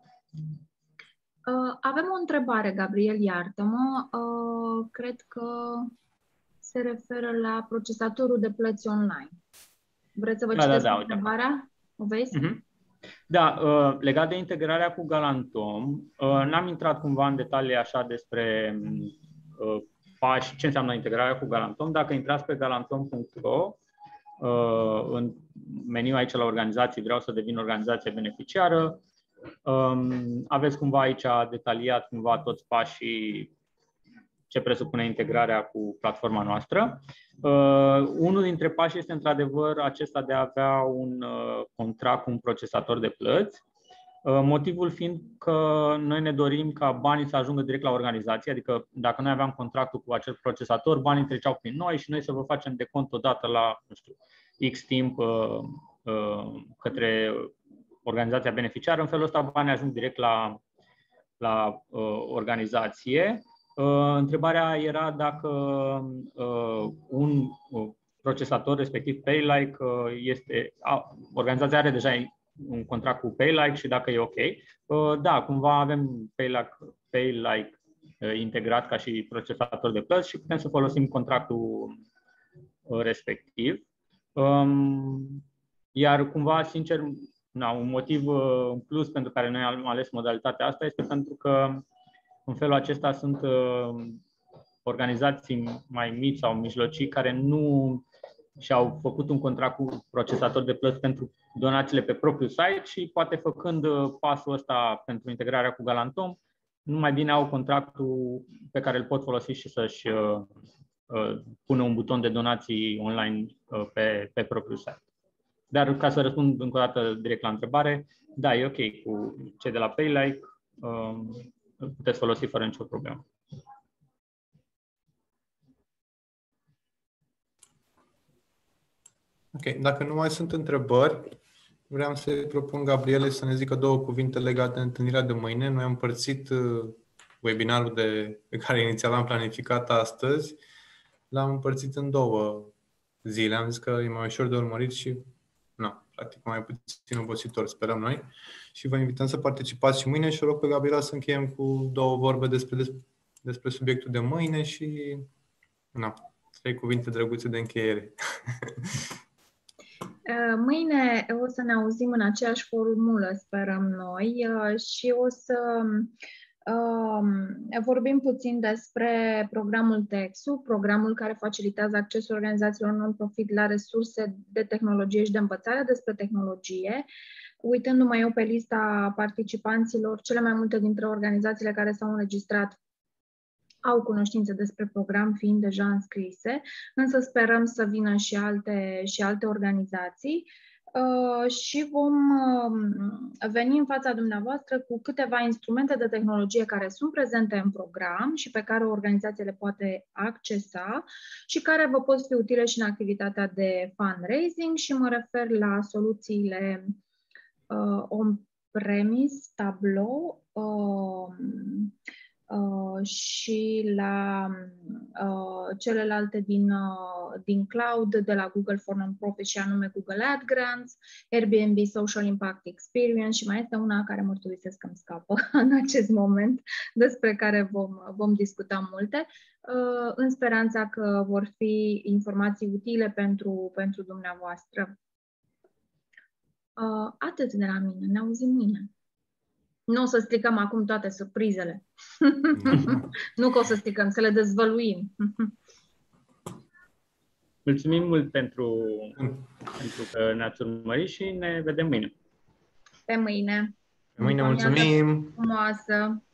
Uh, avem o întrebare, Gabriel, iartă-mă. Uh, cred că se referă la procesatorul de plăți online. Vreți să vă da, citesc da, da, întrebarea? O vezi? Uh-huh. Da, uh, legat de integrarea cu Galantom, uh, n-am intrat cumva în detalii așa despre uh, pași, ce înseamnă integrarea cu Galantom. Dacă intrați pe galantom punct ro, uh, în meniu aici la organizații, vreau să devin organizație beneficiară, um, aveți cumva aici detaliat cumva toți pașii ce presupune integrarea cu platforma noastră. Uh, unul dintre pași este într-adevăr acesta de a avea un uh, contract cu un procesator de plăți. Uh, motivul fiind că noi ne dorim ca banii să ajungă direct la organizație, adică dacă noi aveam contractul cu acel procesator, banii treceau prin noi și noi să vă facem decont odată la, nu știu, X timp uh, uh, către organizația beneficiară. În felul ăsta banii ajung direct la, la uh, organizație. Uh, întrebarea era dacă uh, un uh, procesator, respectiv PayLike, uh, este, uh, organizația are deja un contract cu PayLike și dacă e ok. Uh, da, cumva avem PayLike, PayLike uh, integrat ca și procesator de plăți și putem să folosim contractul uh, respectiv. Um, iar cumva, sincer, na, un motiv uh, în plus pentru care noi am ales modalitatea asta este pentru că în felul acesta sunt uh, organizații mai mici sau mijlocii care nu și-au făcut un contract cu procesator de plăți pentru donațiile pe propriul site și poate făcând uh, pasul ăsta pentru integrarea cu Galantom, nu mai bine au contractul pe care îl pot folosi și să-și uh, uh, pună un buton de donații online uh, pe, pe propriul site. Dar ca să răspund încă o dată direct la întrebare, da, e ok cu cei de la PayLike. Uh, puteți folosi fără nicio problemă. Ok, dacă nu mai sunt întrebări, vreau să-i propun Gabriele să ne zică două cuvinte legate de întâlnirea de mâine. Noi am împărțit webinarul de, pe care inițial am planificat astăzi, l-am împărțit în două zile. Am zis că e mai ușor de urmărit și, na, practic mai puțin obositor, sperăm noi. Și vă invităm să participați și mâine și o rog pe Gabriela să încheiem cu două vorbe despre, despre subiectul de mâine și, na, trei cuvinte drăguțe de încheiere. Mâine o să ne auzim în aceeași formulă, sperăm noi, și o să uh, vorbim puțin despre programul TEXU, programul care facilitează accesul organizațiilor non-profit la resurse de tehnologie și de învățare despre tehnologie. Uitându-mă eu pe lista participanților, cele mai multe dintre organizațiile care s-au înregistrat au cunoștințe despre program, fiind deja înscrise, însă sperăm să vină și alte, și alte organizații uh, și vom uh, veni în fața dumneavoastră cu câteva instrumente de tehnologie care sunt prezente în program și pe care o organizație le poate accesa și care vă pot fi utile și în activitatea de fundraising și mă refer la soluțiile uh, on-premise, Tableau, uh, Uh, și la uh, celelalte din, uh, din cloud, de la Google for Non-Profit și anume Google Ad Grants, Airbnb Social Impact Experience și mai este una care mărturisesc că îmi scapă în acest moment, despre care vom, vom discuta multe, uh, în speranța că vor fi informații utile pentru, pentru dumneavoastră. Uh, atât de la mine, ne auzim mâine. Nu o să stricăm acum toate surprizele. Nu că o să stricăm, să le dezvăluim. Mulțumim mult pentru, pentru că ne-ați urmărit și ne vedem mâine. Pe mâine. Pe mâine mulțumim! Frumoasă!